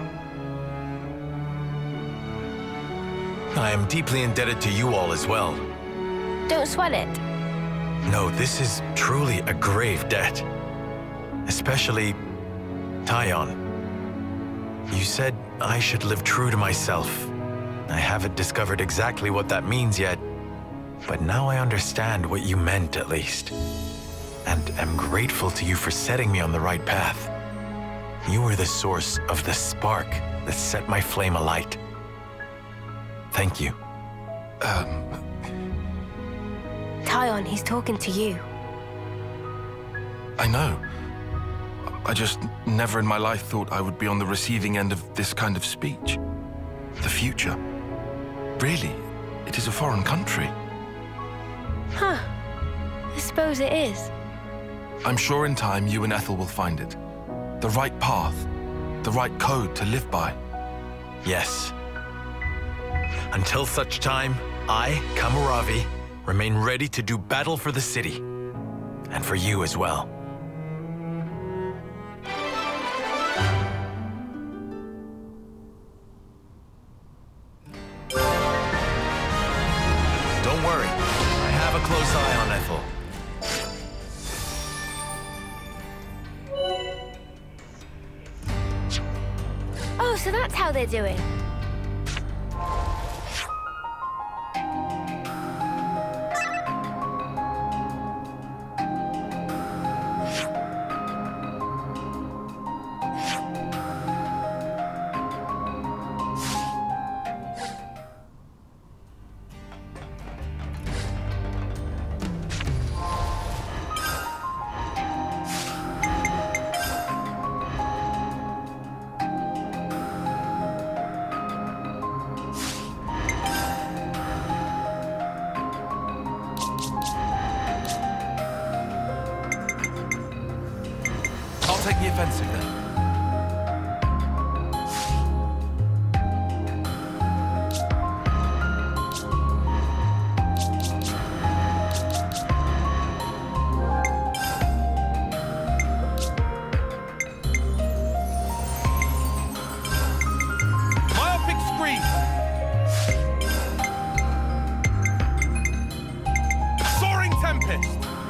I am deeply indebted to you all as well. Don't sweat it. No, this is truly a grave debt. Especially Taion. You said I should live true to myself. I haven't discovered exactly what that means yet, but now I understand what you meant at least. And am grateful to you for setting me on the right path. You were the source of the spark that set my flame alight. Thank you. Taion, he's talking to you. I know. I just never in my life thought I would be on the receiving end of this kind of speech. The future. Really, it is a foreign country. Huh. I suppose it is. I'm sure in time you and Ethel will find it. The right path. The right code to live by. Yes. Until such time, I, Kamuravi, remain ready to do battle for the city. And for you as well. Don't worry. I have a close eye on Ethel. Oh, so that's how they're doing. Take the offensive then. Myopic screen. Soaring tempest.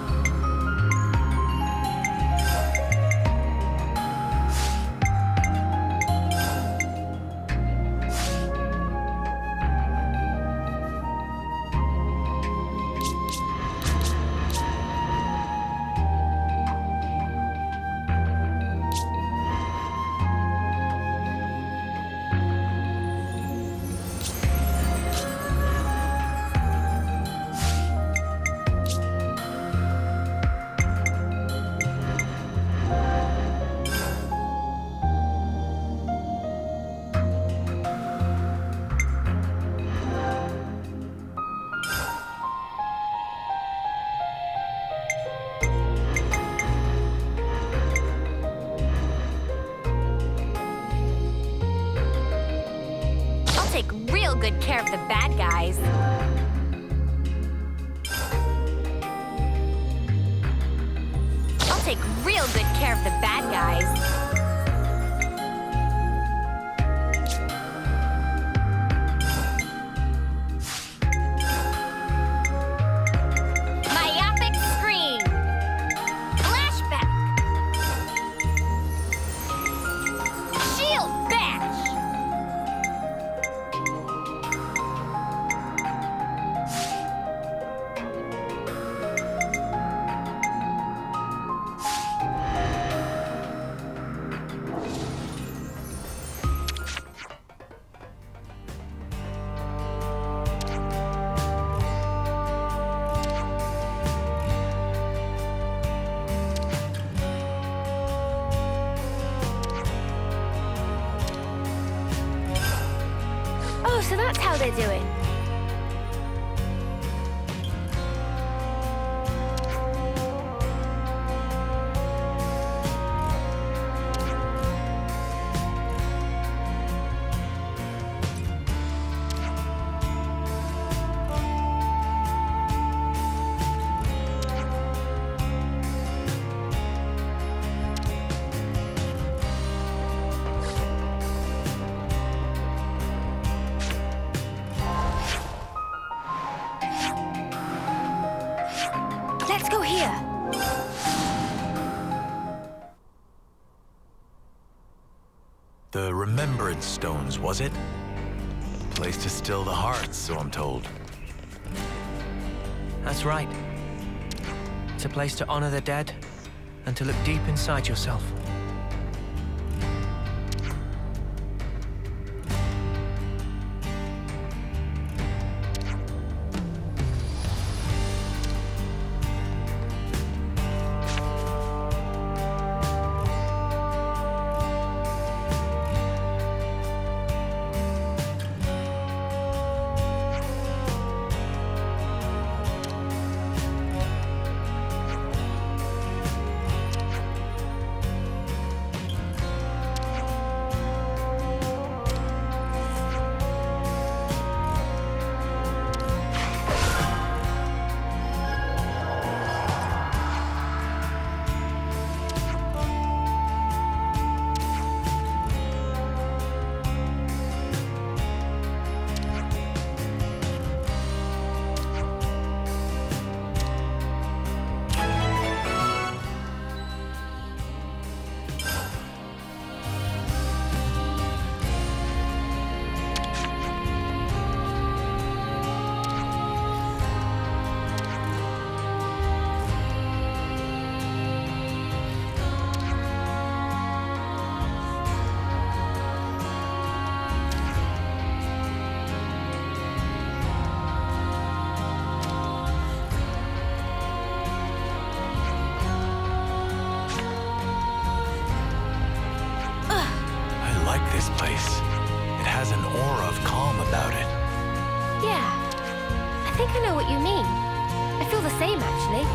Take real good care of the bad guys. I'll take real good care of the bad guys. So that's how they're doing. remembrance stones, was it? Place to still the hearts, so I'm told. That's right. It's a place to honor the dead and to look deep inside yourself. This place. It has an aura of calm about it. Yeah. I think I know what you mean. I feel the same, actually.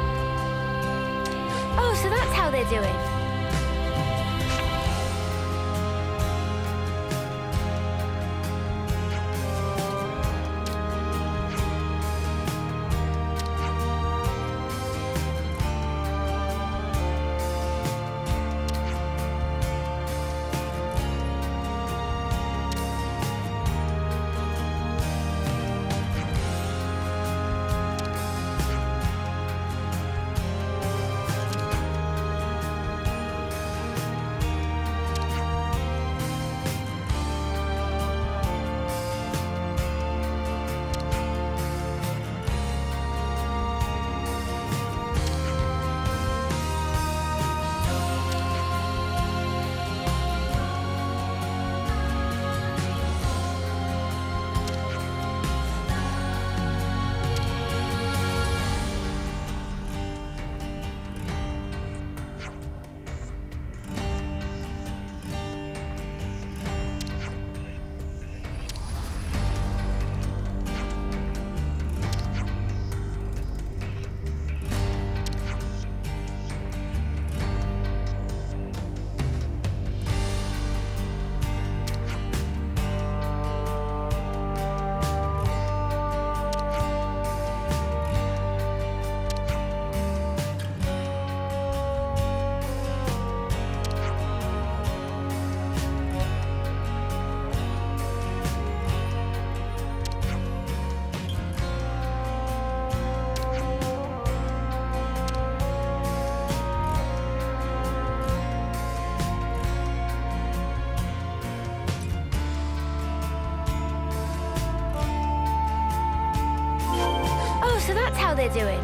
Oh, so that's how they're doing. So that's how they're doing.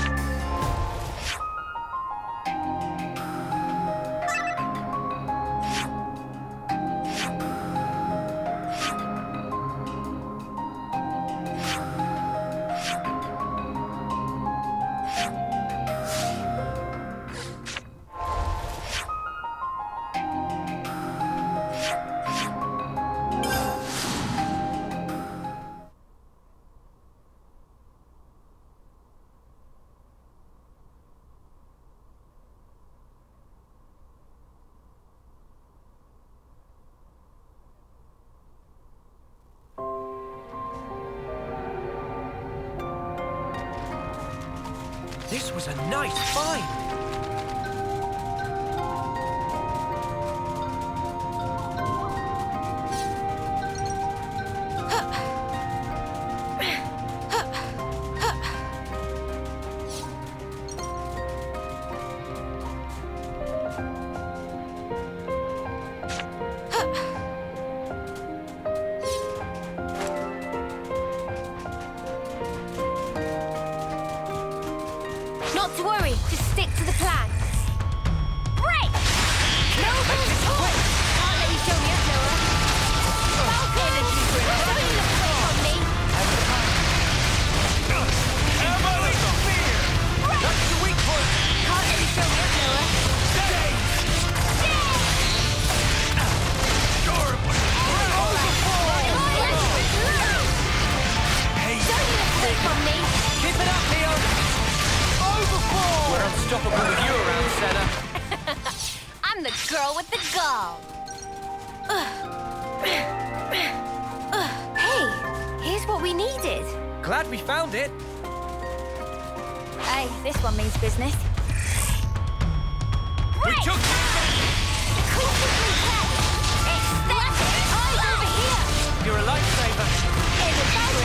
This was a nice find. Not to worry, just stick to the plan. Break! Noble Sword! Can't let you show me up, Noah. Falcon! Don't you look away from me! That's the weak point! Can't let you show me up, Noah. Keep it up, Leon! Overboard! We're unstoppable with you around, Senna. I'm the girl with the gall. Hey, here's what we needed. Glad we found it. Hey, this one means business. We took Eyes over here. You're a lifesaver. Here's a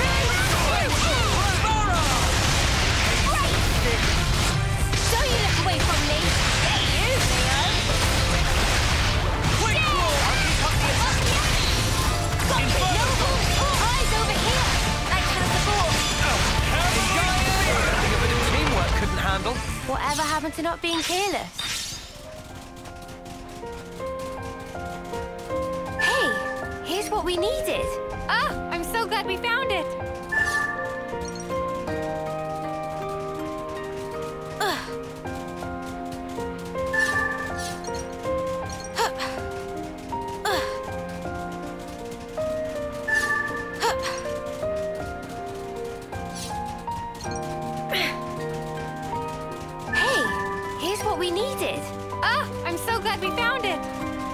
Don't you look away from me! Get you, Leo! Quick claw! Got it, Noble! Eyes over here! Thanks for the support! Something a bit of teamwork couldn't handle. Whatever happened to not being careless? Hey, here's what we needed. Ah, I'm so glad we found it. Hey, here's what we needed. Ah, I'm so glad we found it.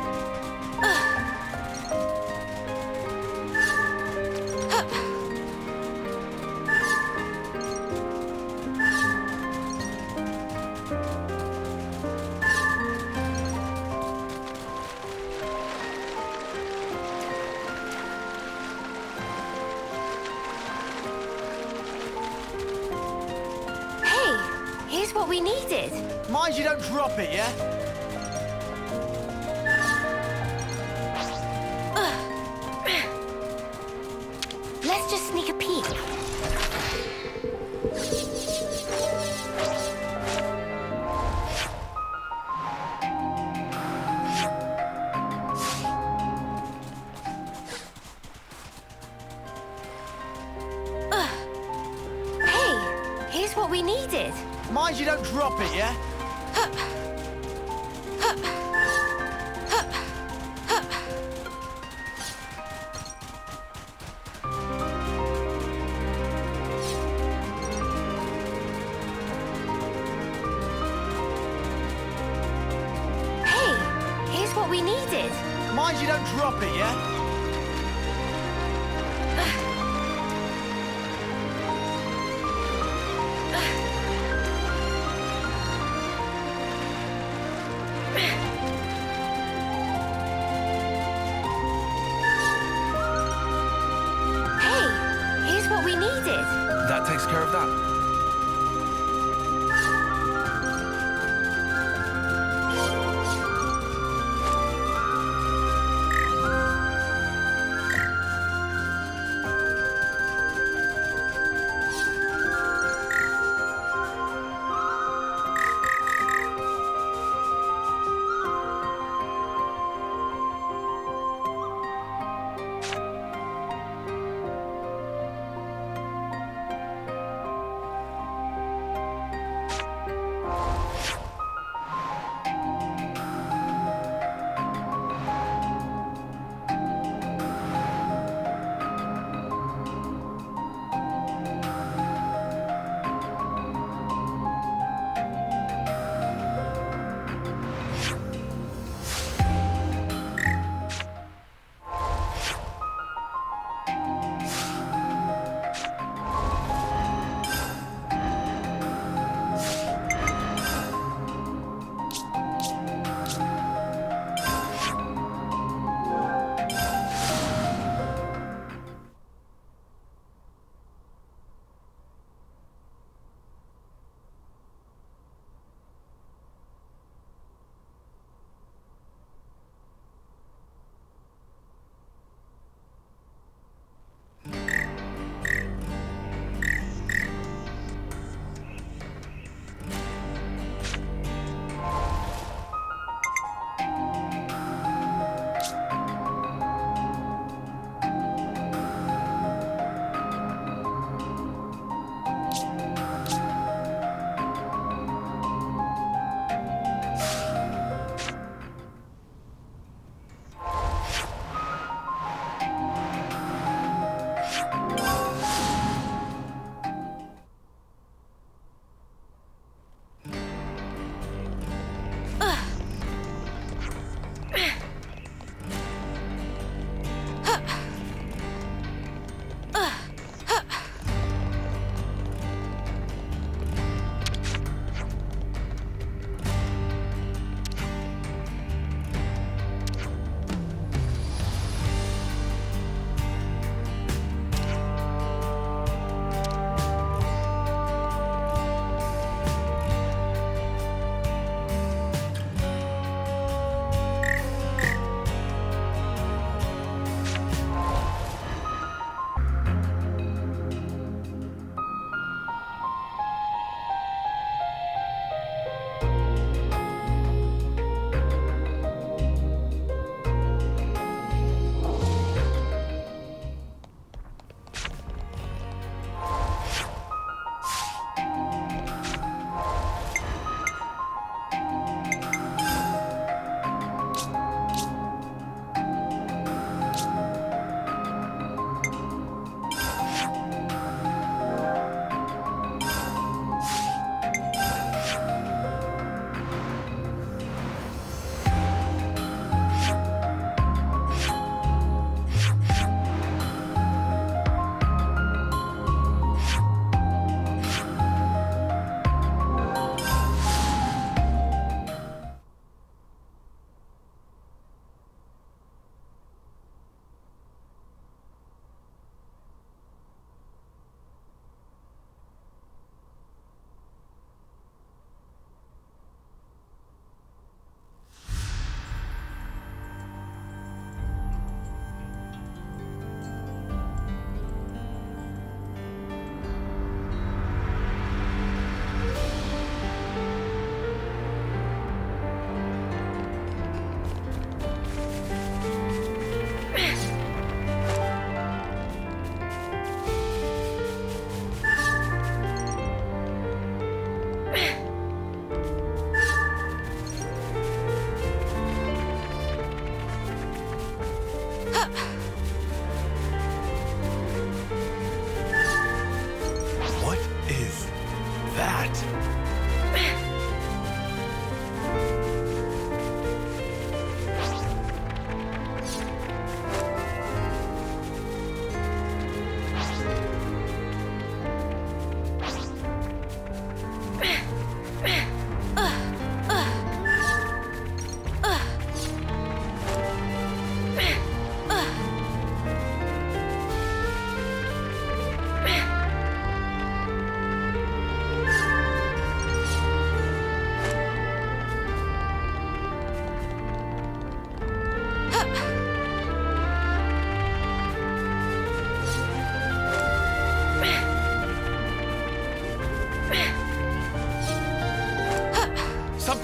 Hey, here's what we needed. Mind you don't drop it, yeah? Let's just sneak a peek. Hey, here's what we needed. Mind you don't drop it, yeah? Hey, here's what we needed. Mind you don't drop it, yeah? Hey, here's what we needed. That takes care of that.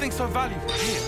something so valuable here.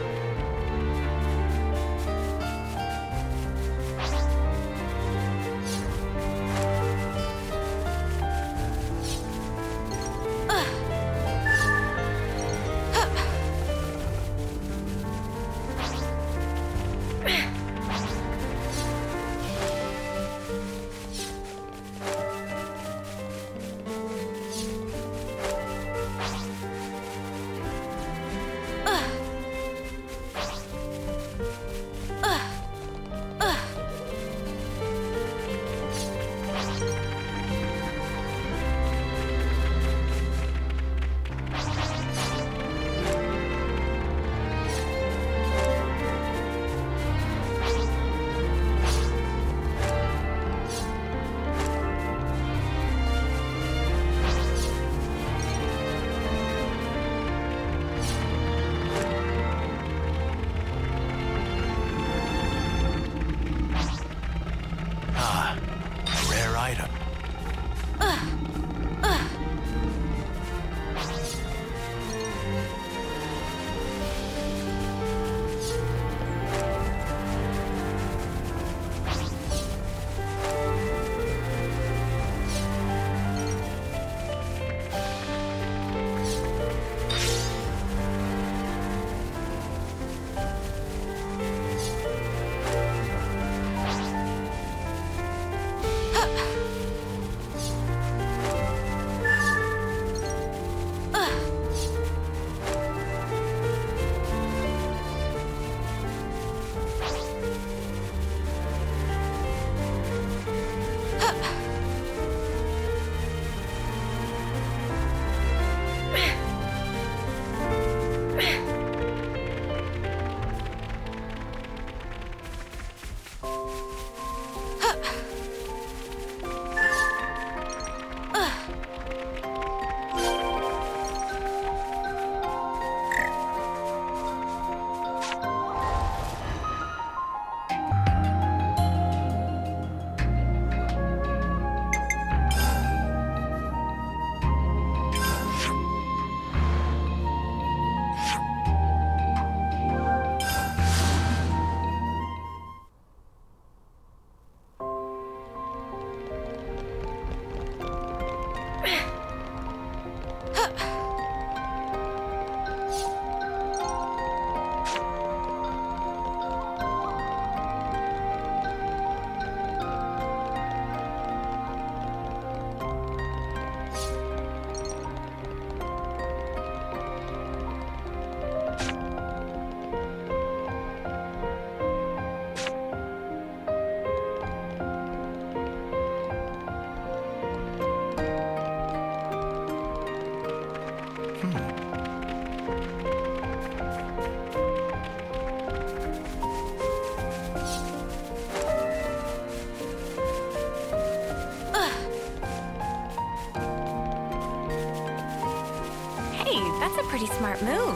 That's a pretty smart move.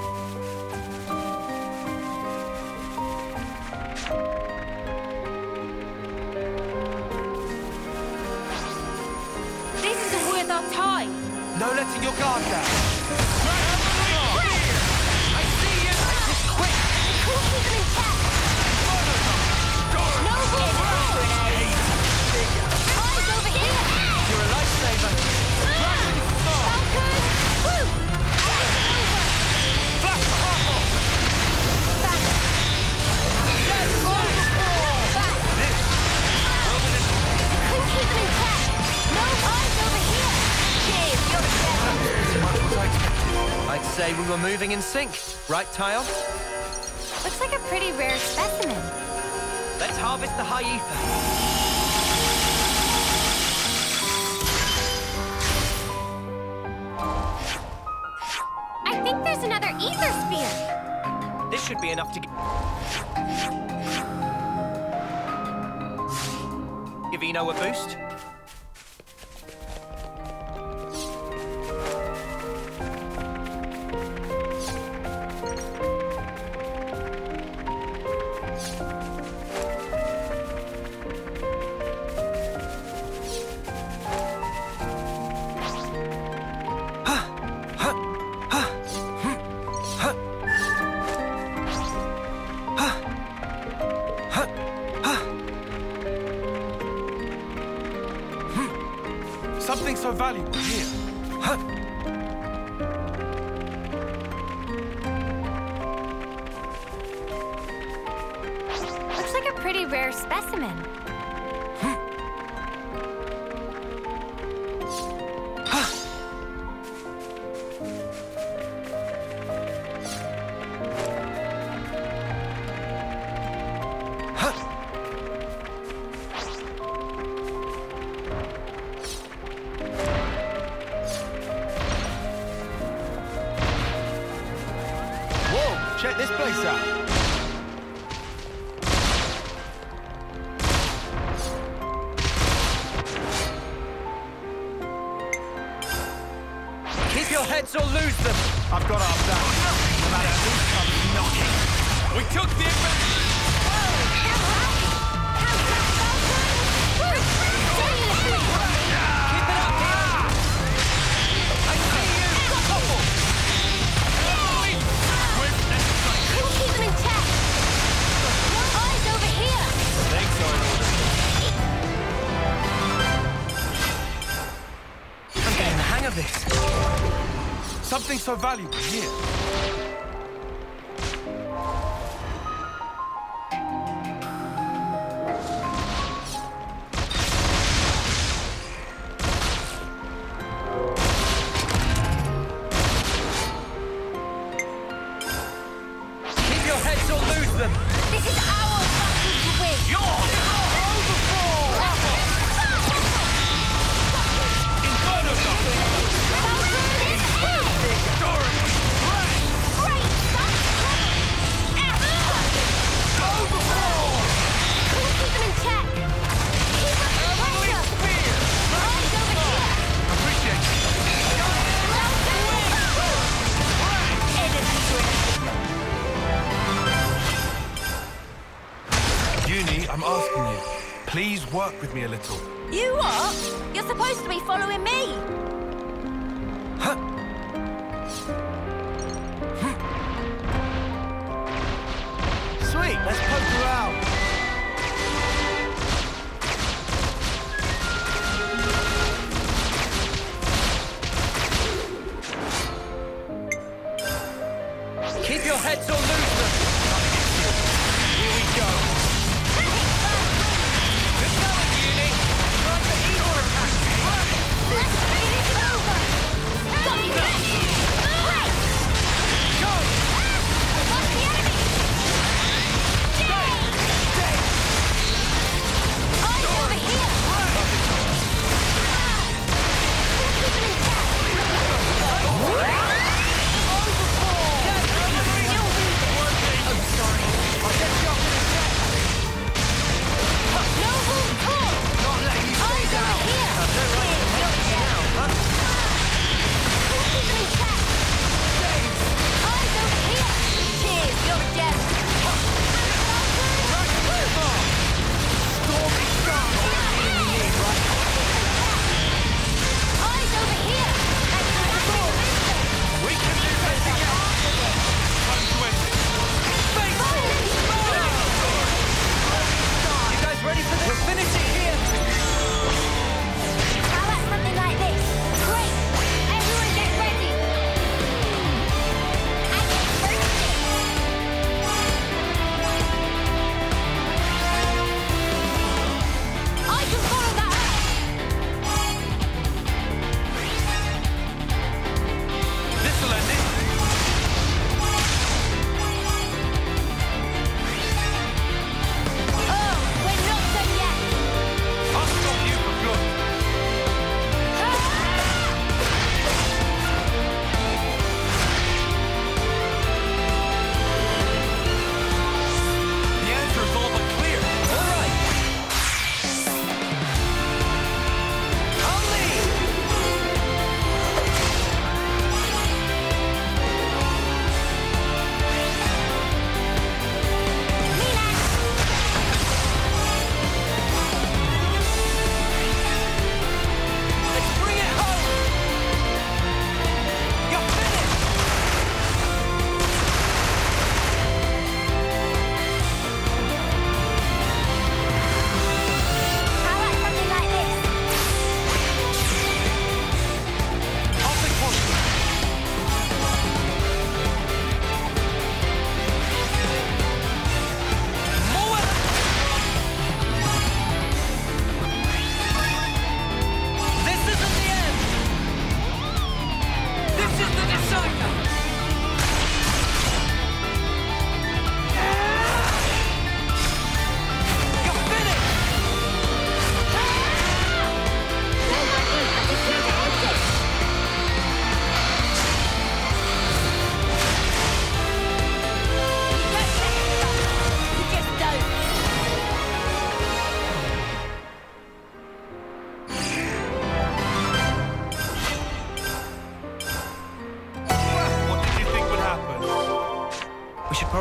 This isn't worth our time. No letting your guard down. I see you. Just quick. Cool, keep them in check. No way. Eyes over here. You're a lifesaver. Falcon. Woo. Flash the hardball. Back. Cool, keep them in check. No eyes over here. James, you're the best. I'd say we were moving in sync, right, Taion? Looks like a pretty rare specimen. Let's harvest the high ether. I think there's another ether spear. This should be enough to give Eno a boost. Something so valuable here. Looks like a pretty rare specimen. Check this place out. Keep your heads or lose them. I've got our back. No matter who comes knocking. We took the advantage. Something so valuable here. Keep your heads or lose them. This is our battle to win. Yours! I'm asking you, please work with me a little. You what? You're supposed to be following me. Sweet, let's poke her out. Keep your heads or lose them. Here we go. Good going, Uni. Try to eat or attack.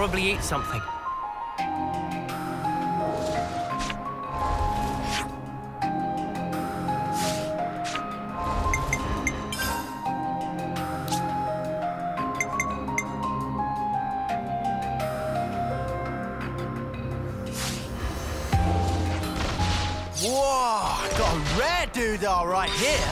probably eat something. Whoa! Got a rare doodah right here.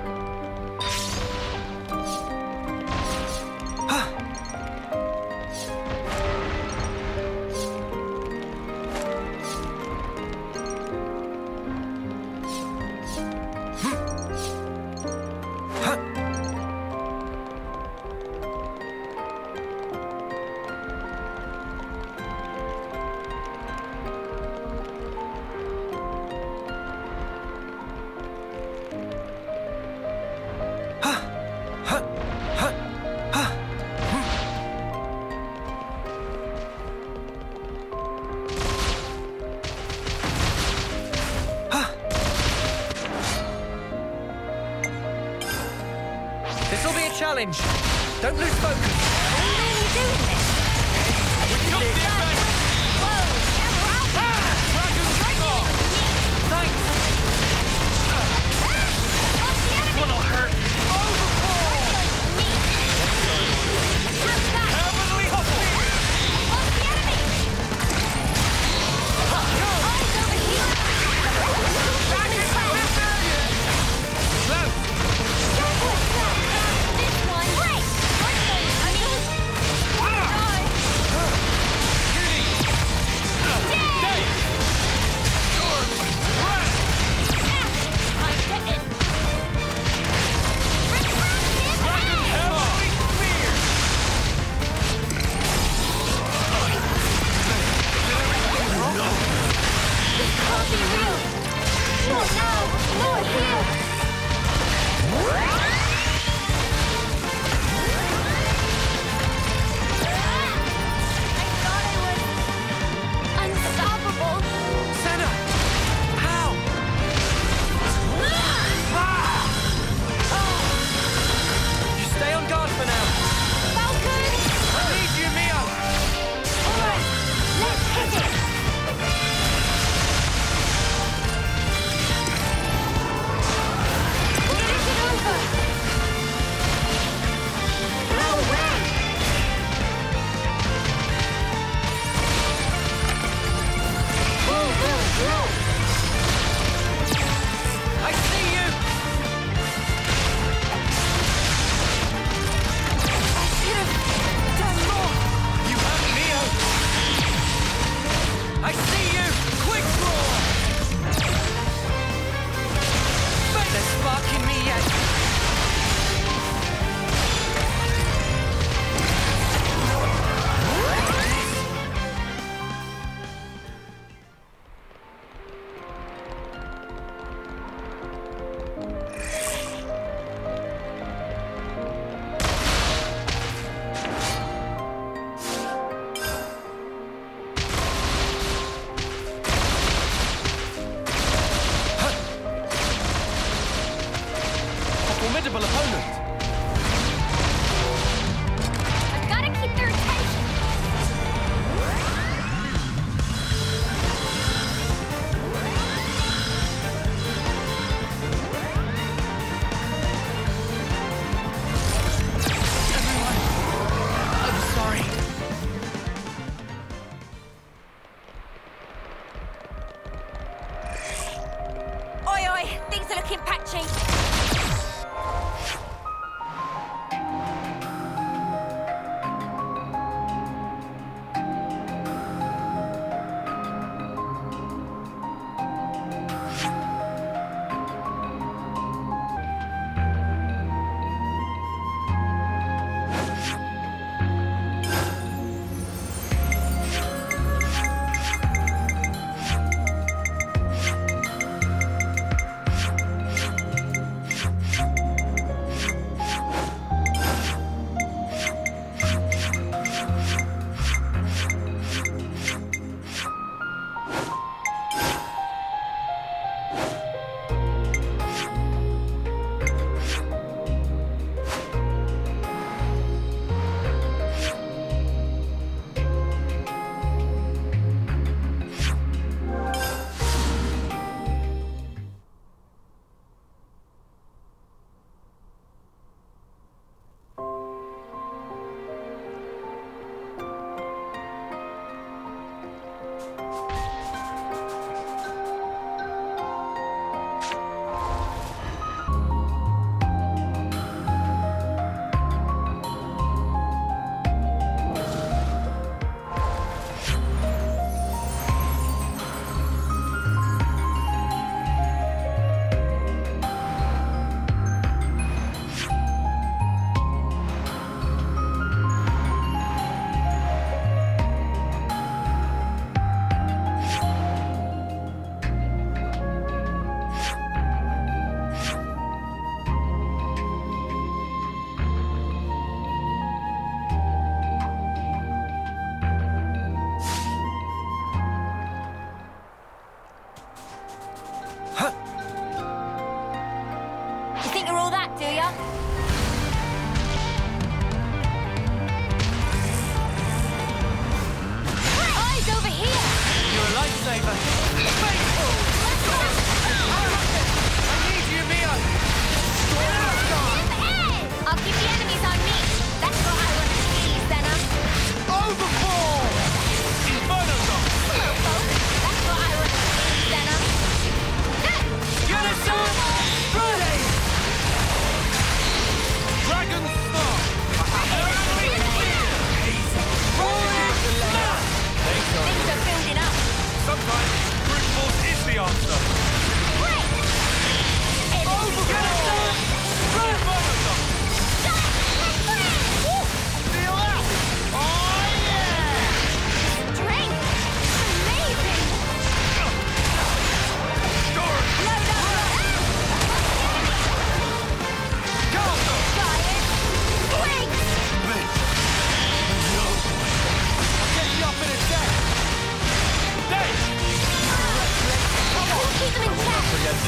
This'll be a challenge. Don't lose focus. Formidable opponent. I've got to keep their attention. I'm sorry. Oi, oi, things are looking patchy. Eyes over here! You're a lifesaver. Faithful! I need you, Mio! I'll keep the enemies on me. That's what I want to see, Venom. Overfall! Inferno Zone! Slowpoke. That's what I want to see, Venom. Unison! Grenade! Dragon Star! Things are building up. Sometimes brute force is the answer. Overfall! Inferno Zone! Feel that? Oh yeah! Strength! Amazing! Load up! Go! Giant! Wings! I'll get you up in a sec! Stay! Keep them in check!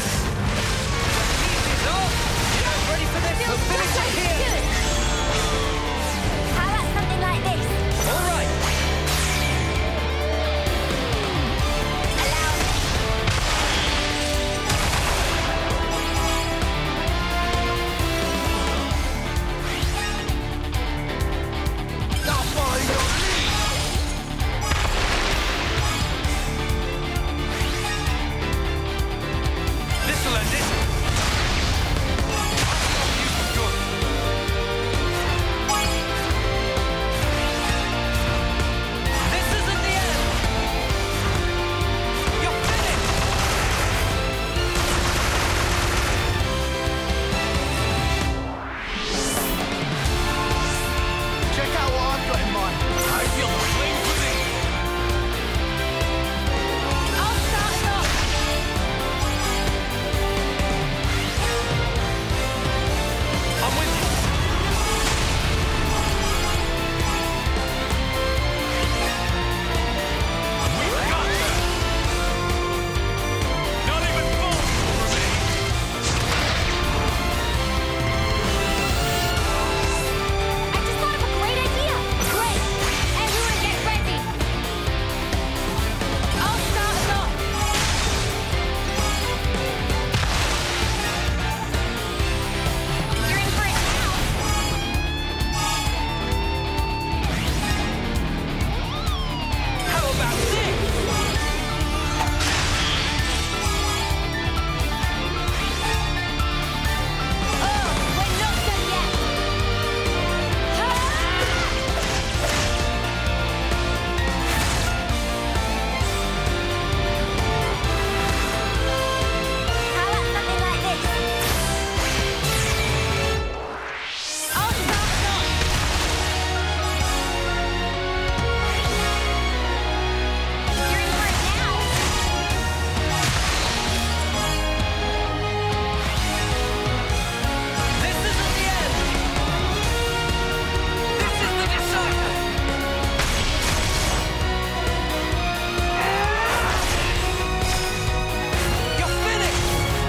Ready for this? We'll finish it here! Good. How about something like this? All right! Allow me. I'll follow your lead! This'll end it! Good. This isn't the end! You're finished! Check out what I've got in mind. I feel the flame for me. I'll start it off. I'm with you. Gotcha. Not even full for me. I just thought of a great idea. Great. Everyone get ready. I'll start us off. You're in for it now. How about this? Oh, we're not done yet. How about something like this? I'll start us off. You're in for it now. This isn't the end. This is the decider. You're finished.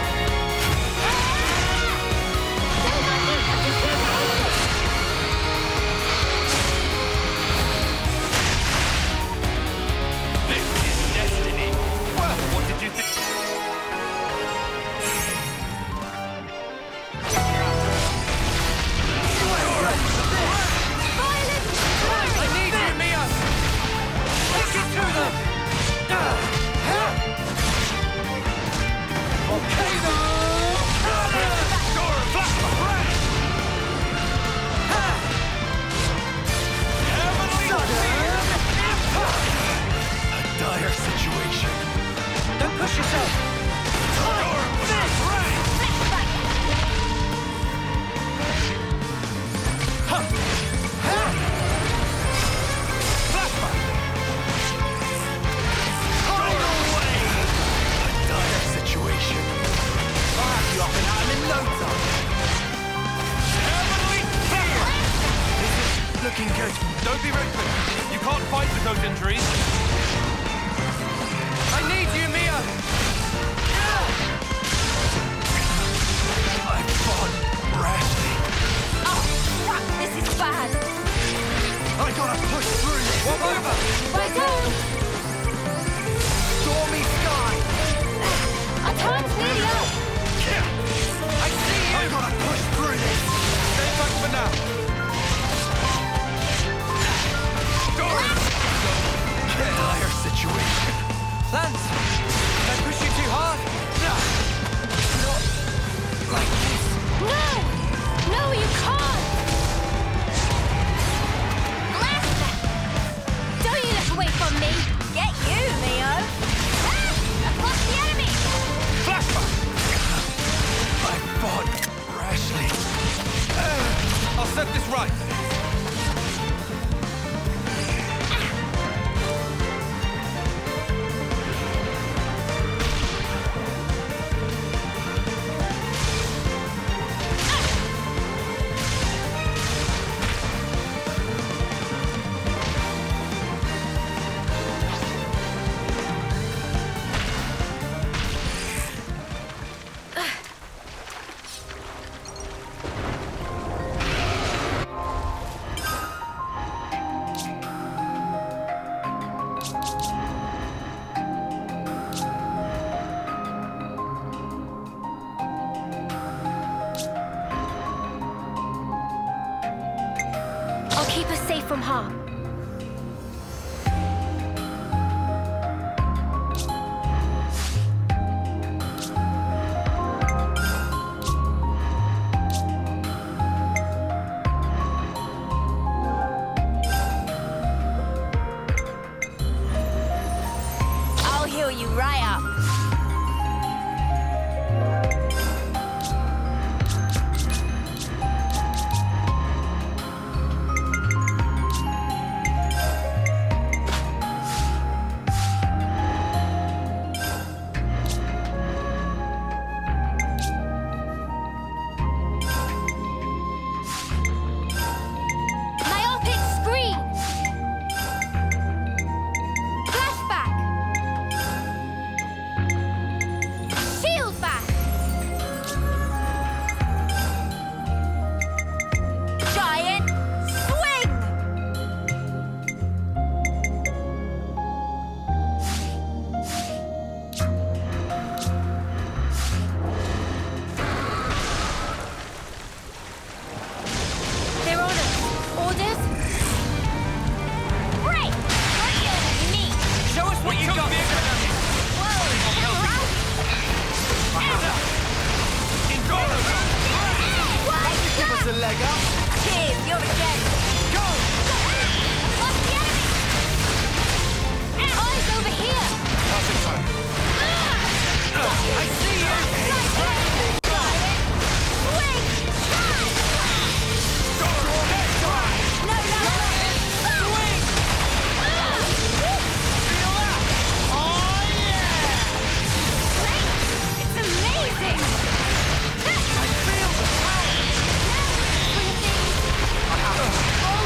This is destiny. Well, what did you think? I need you, Mia! Take it to them! Volcano! Door, flash, red! Heavenly a dire situation. Don't push yourself! Door, flash, red! Flashback! Tidal wave! A dire situation. I'll have you up and at 'em in no time. Heavenly fear! This is looking good. Don't be reckless. You can't fight with those injuries. I need you, Mia! I fought rashly. set this right. I'll keep us safe from harm. I'll heal you right up. Myopic screen! Flashback! Shield back! Giant swing! They're on us. Orders? Break! Me! Show us what you got. Give us a leg up. Cheers, you're a dead. Go! What's the enemy? Eyes over here! Passing time. I see you. Swing! No, no, no. It's amazing! I feel the power. Bring things!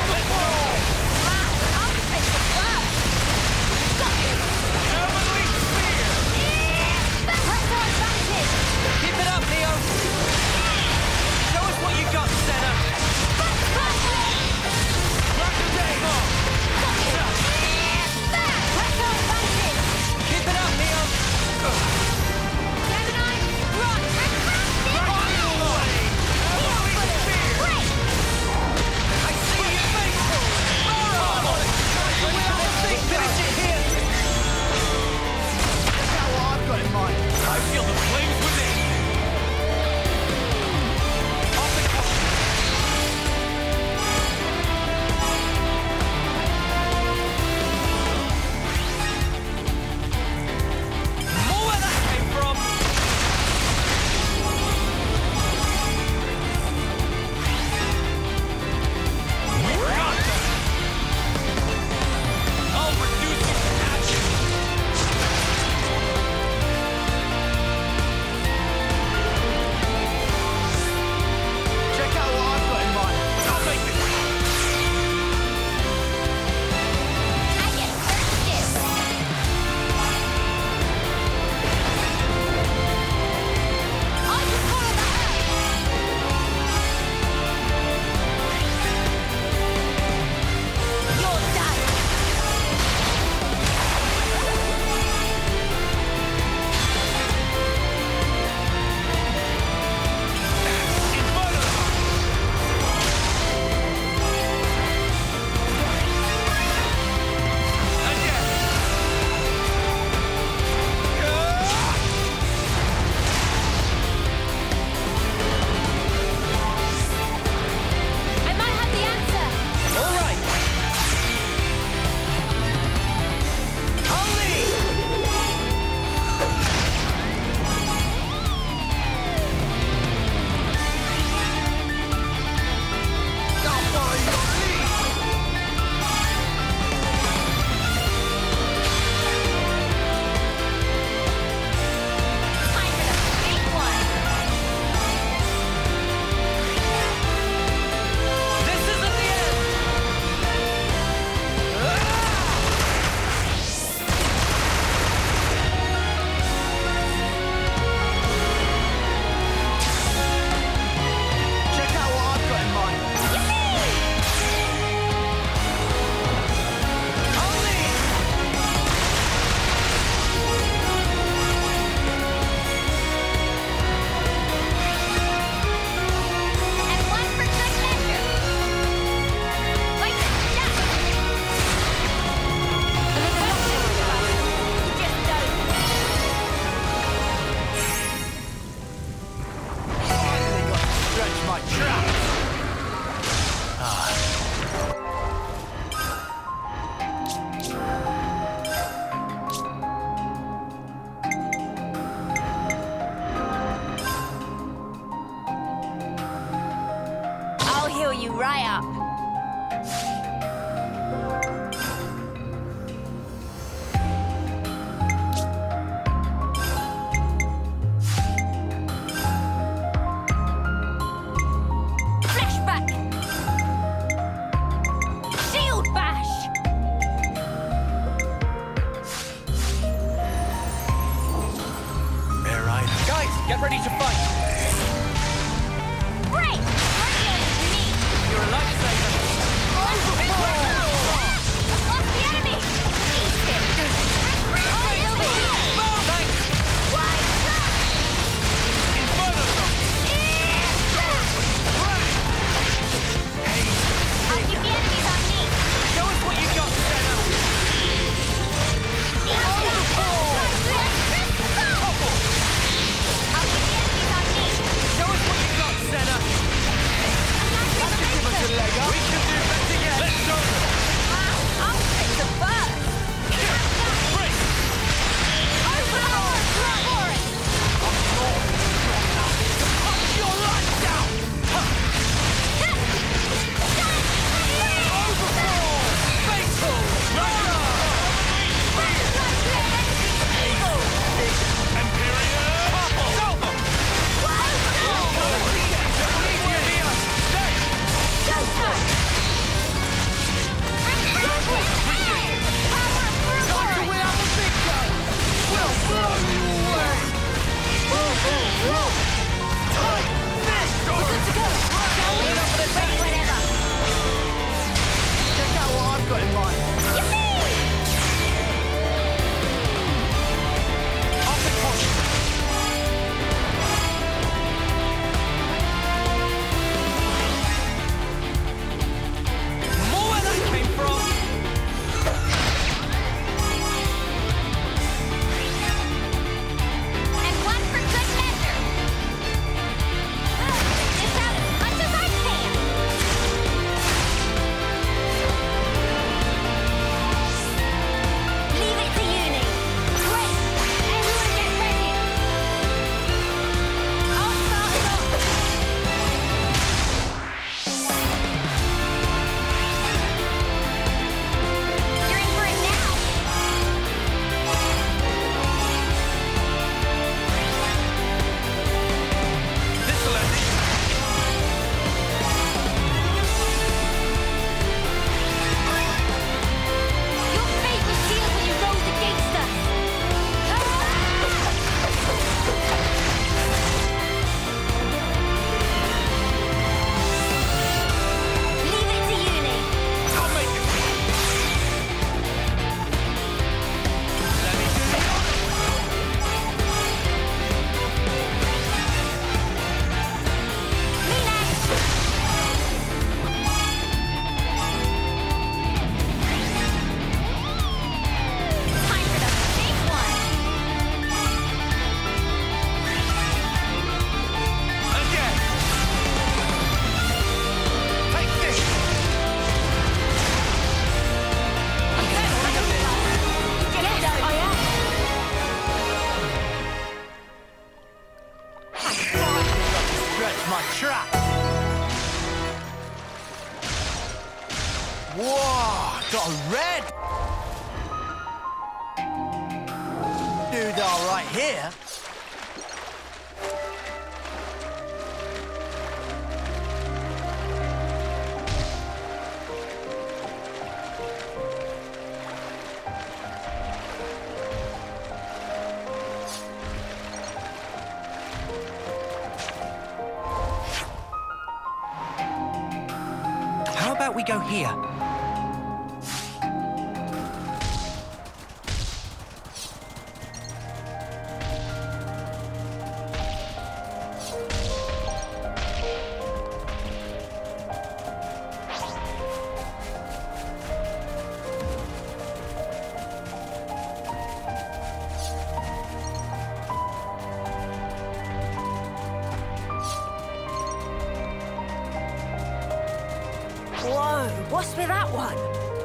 my trap! I'll heal you right up. Flashback. Shield bash. Guys, get ready to fight! Break. Me. You're a lifesaver! Off the enemy. Eat it. All over here. Thanks! Wide shot. I'll keep the enemies on me. Show us what you got, Zeno! Show us what you got, Zeno! That should give us a leg up! We can do better yet! Let's go! I'll fix the bus. Break! Overlord. Punch your lights out! Overboard! Fatal! Check out what I've got in mind. Off the coast. More where that came from. And one for good measure. Dish out as much as I can. Leave it to uni. Great. Everyone get ready. I'll start it off. You're in for it now. This'll end it. Your fate was sealed when you rose against us. Leave it to uni. I'll make it. Let me do the Me next. Time for the big one. again. Take this. Yes, I am. Stretch my trap. Whoa, got a red. Dude, all right here. How about we go here? What's with that one?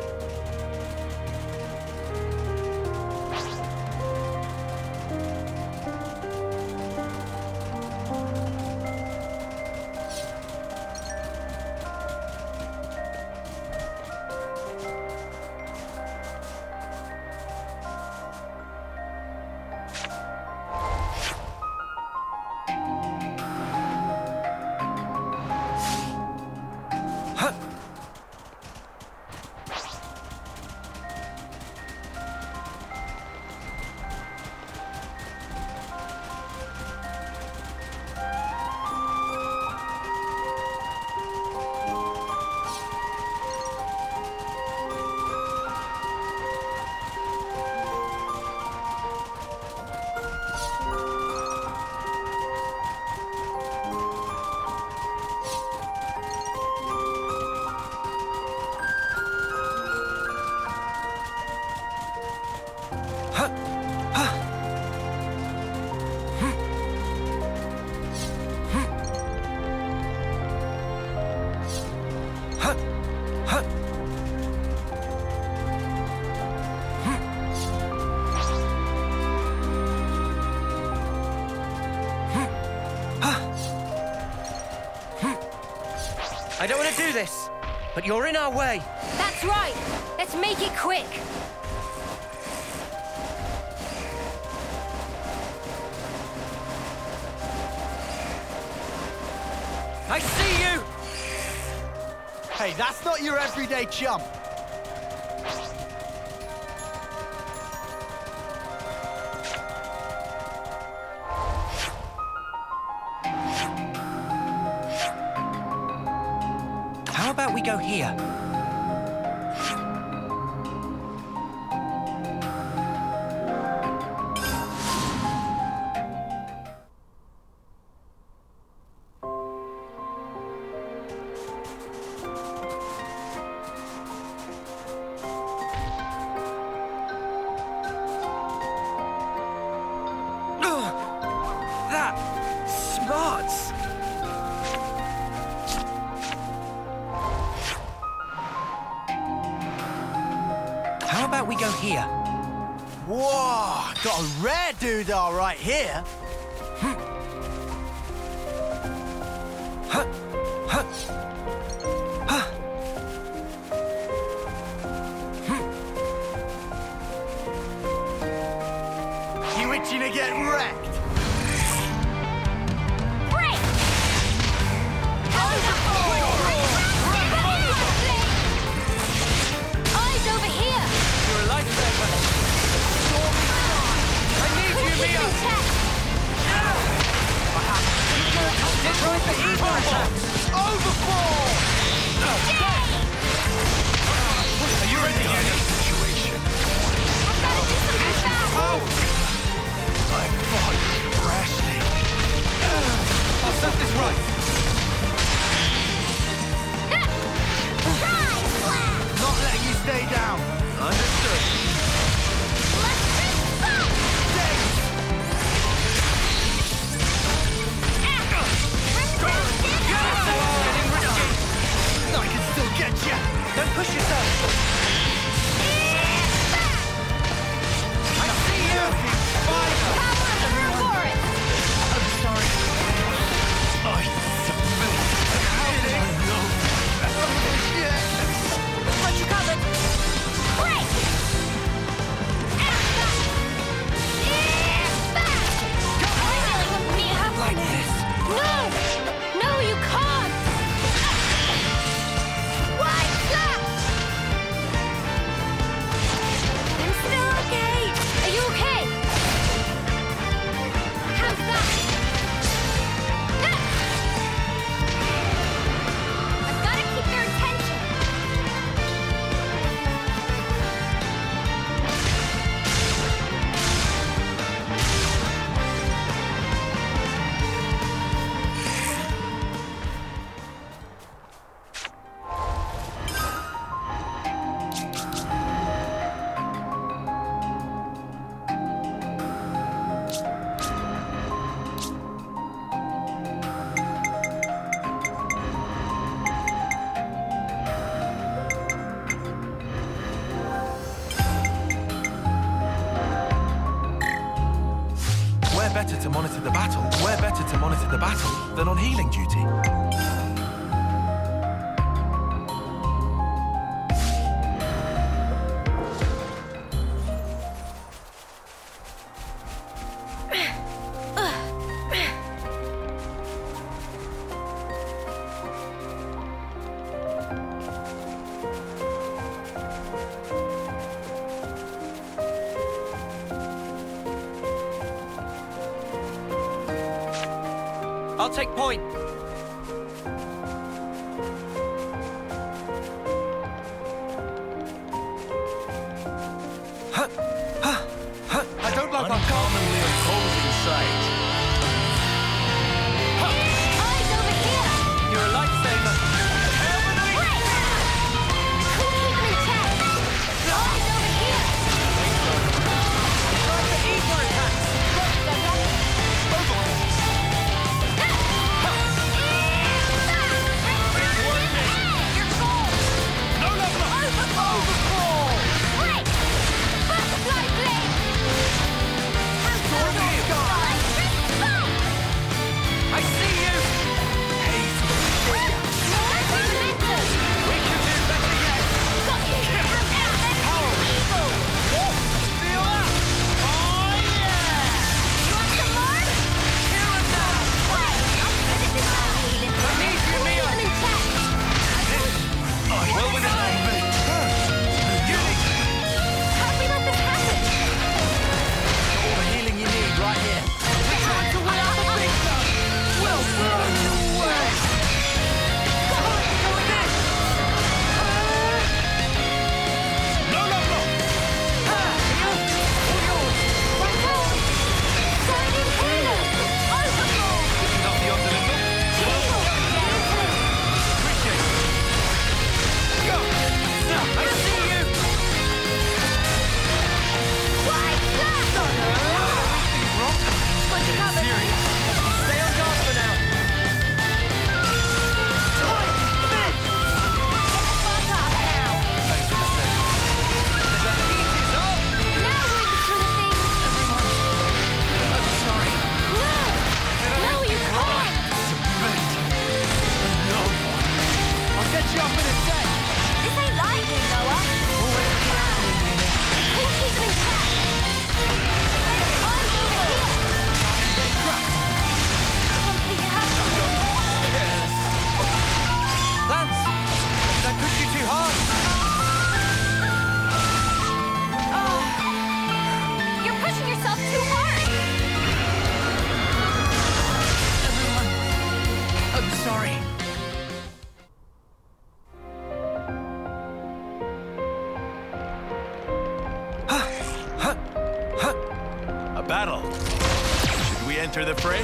I don't want to do this, but you're in our way. That's right. Let's make it quick. I see you! Hey, that's not your everyday chump. How about we go here? That smarts! How about we go here? Whoa! Got a rare doodah right here. You itching to get wrecked? Eyes over here! You're a lifesaver. I need you, Mia. Destroy the evil attacks. Overfall! Are you ready, Agnus? I fought rashly. I'll set this right. Not letting you stay down. Understood. I can still get you. Don't push yourself. I see you. Power through Warren! I'm sorry. to monitor the battle, where better to monitor the battle than on healing duty? I'll take point. I don't like uncommonly opposing sight. Eyes over here! You're a lifesaver. Break! Cool, keep them in check! Eyes over here! Try to ease your attacks. You're gone! No level up. Overcall. Break! Butterfly blade! I see you. We can do better yet. got you! Evil! Feel that? Oh yeah. You want some more? Kill him now. Wait! I'm good at this now, healing. I need you, Mia. Keep them in check! Well within my reach. How do we let this happen? All the healing you need right here. Get on to what I think of! We'll burn you away. Go this. No level up. Heal. All yours. Right on! Signing healer! Overlord! Picking up the underlethal. Evil! Appreciate it. Go. I see you. Why flash? Everything's wrong. Going to cover. Serious. Stay on guard for now. Get the fuck up now! Thanks for the save. The heat is up. Now we're in the swing of things! I'm sorry. No, you can't! I'll get you up in a sec. This ain't lightning, Noah! Keep them in check! Eyes over here! Complete hassle! Lance, did I push you too hard? Oh, you're pushing yourself too hard! Everyone, I'm sorry. A battle. Should we enter the fray?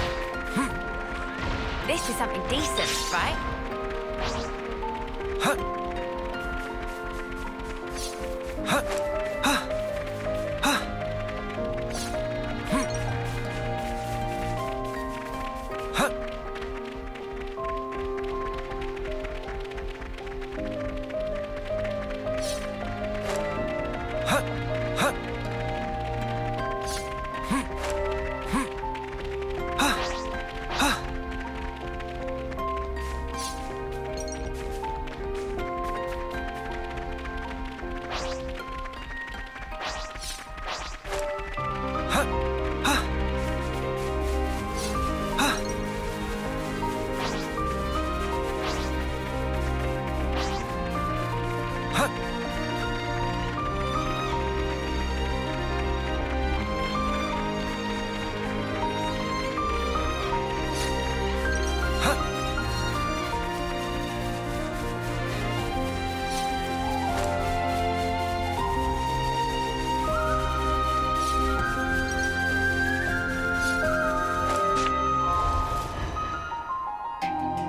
This is something decent, right? Huh?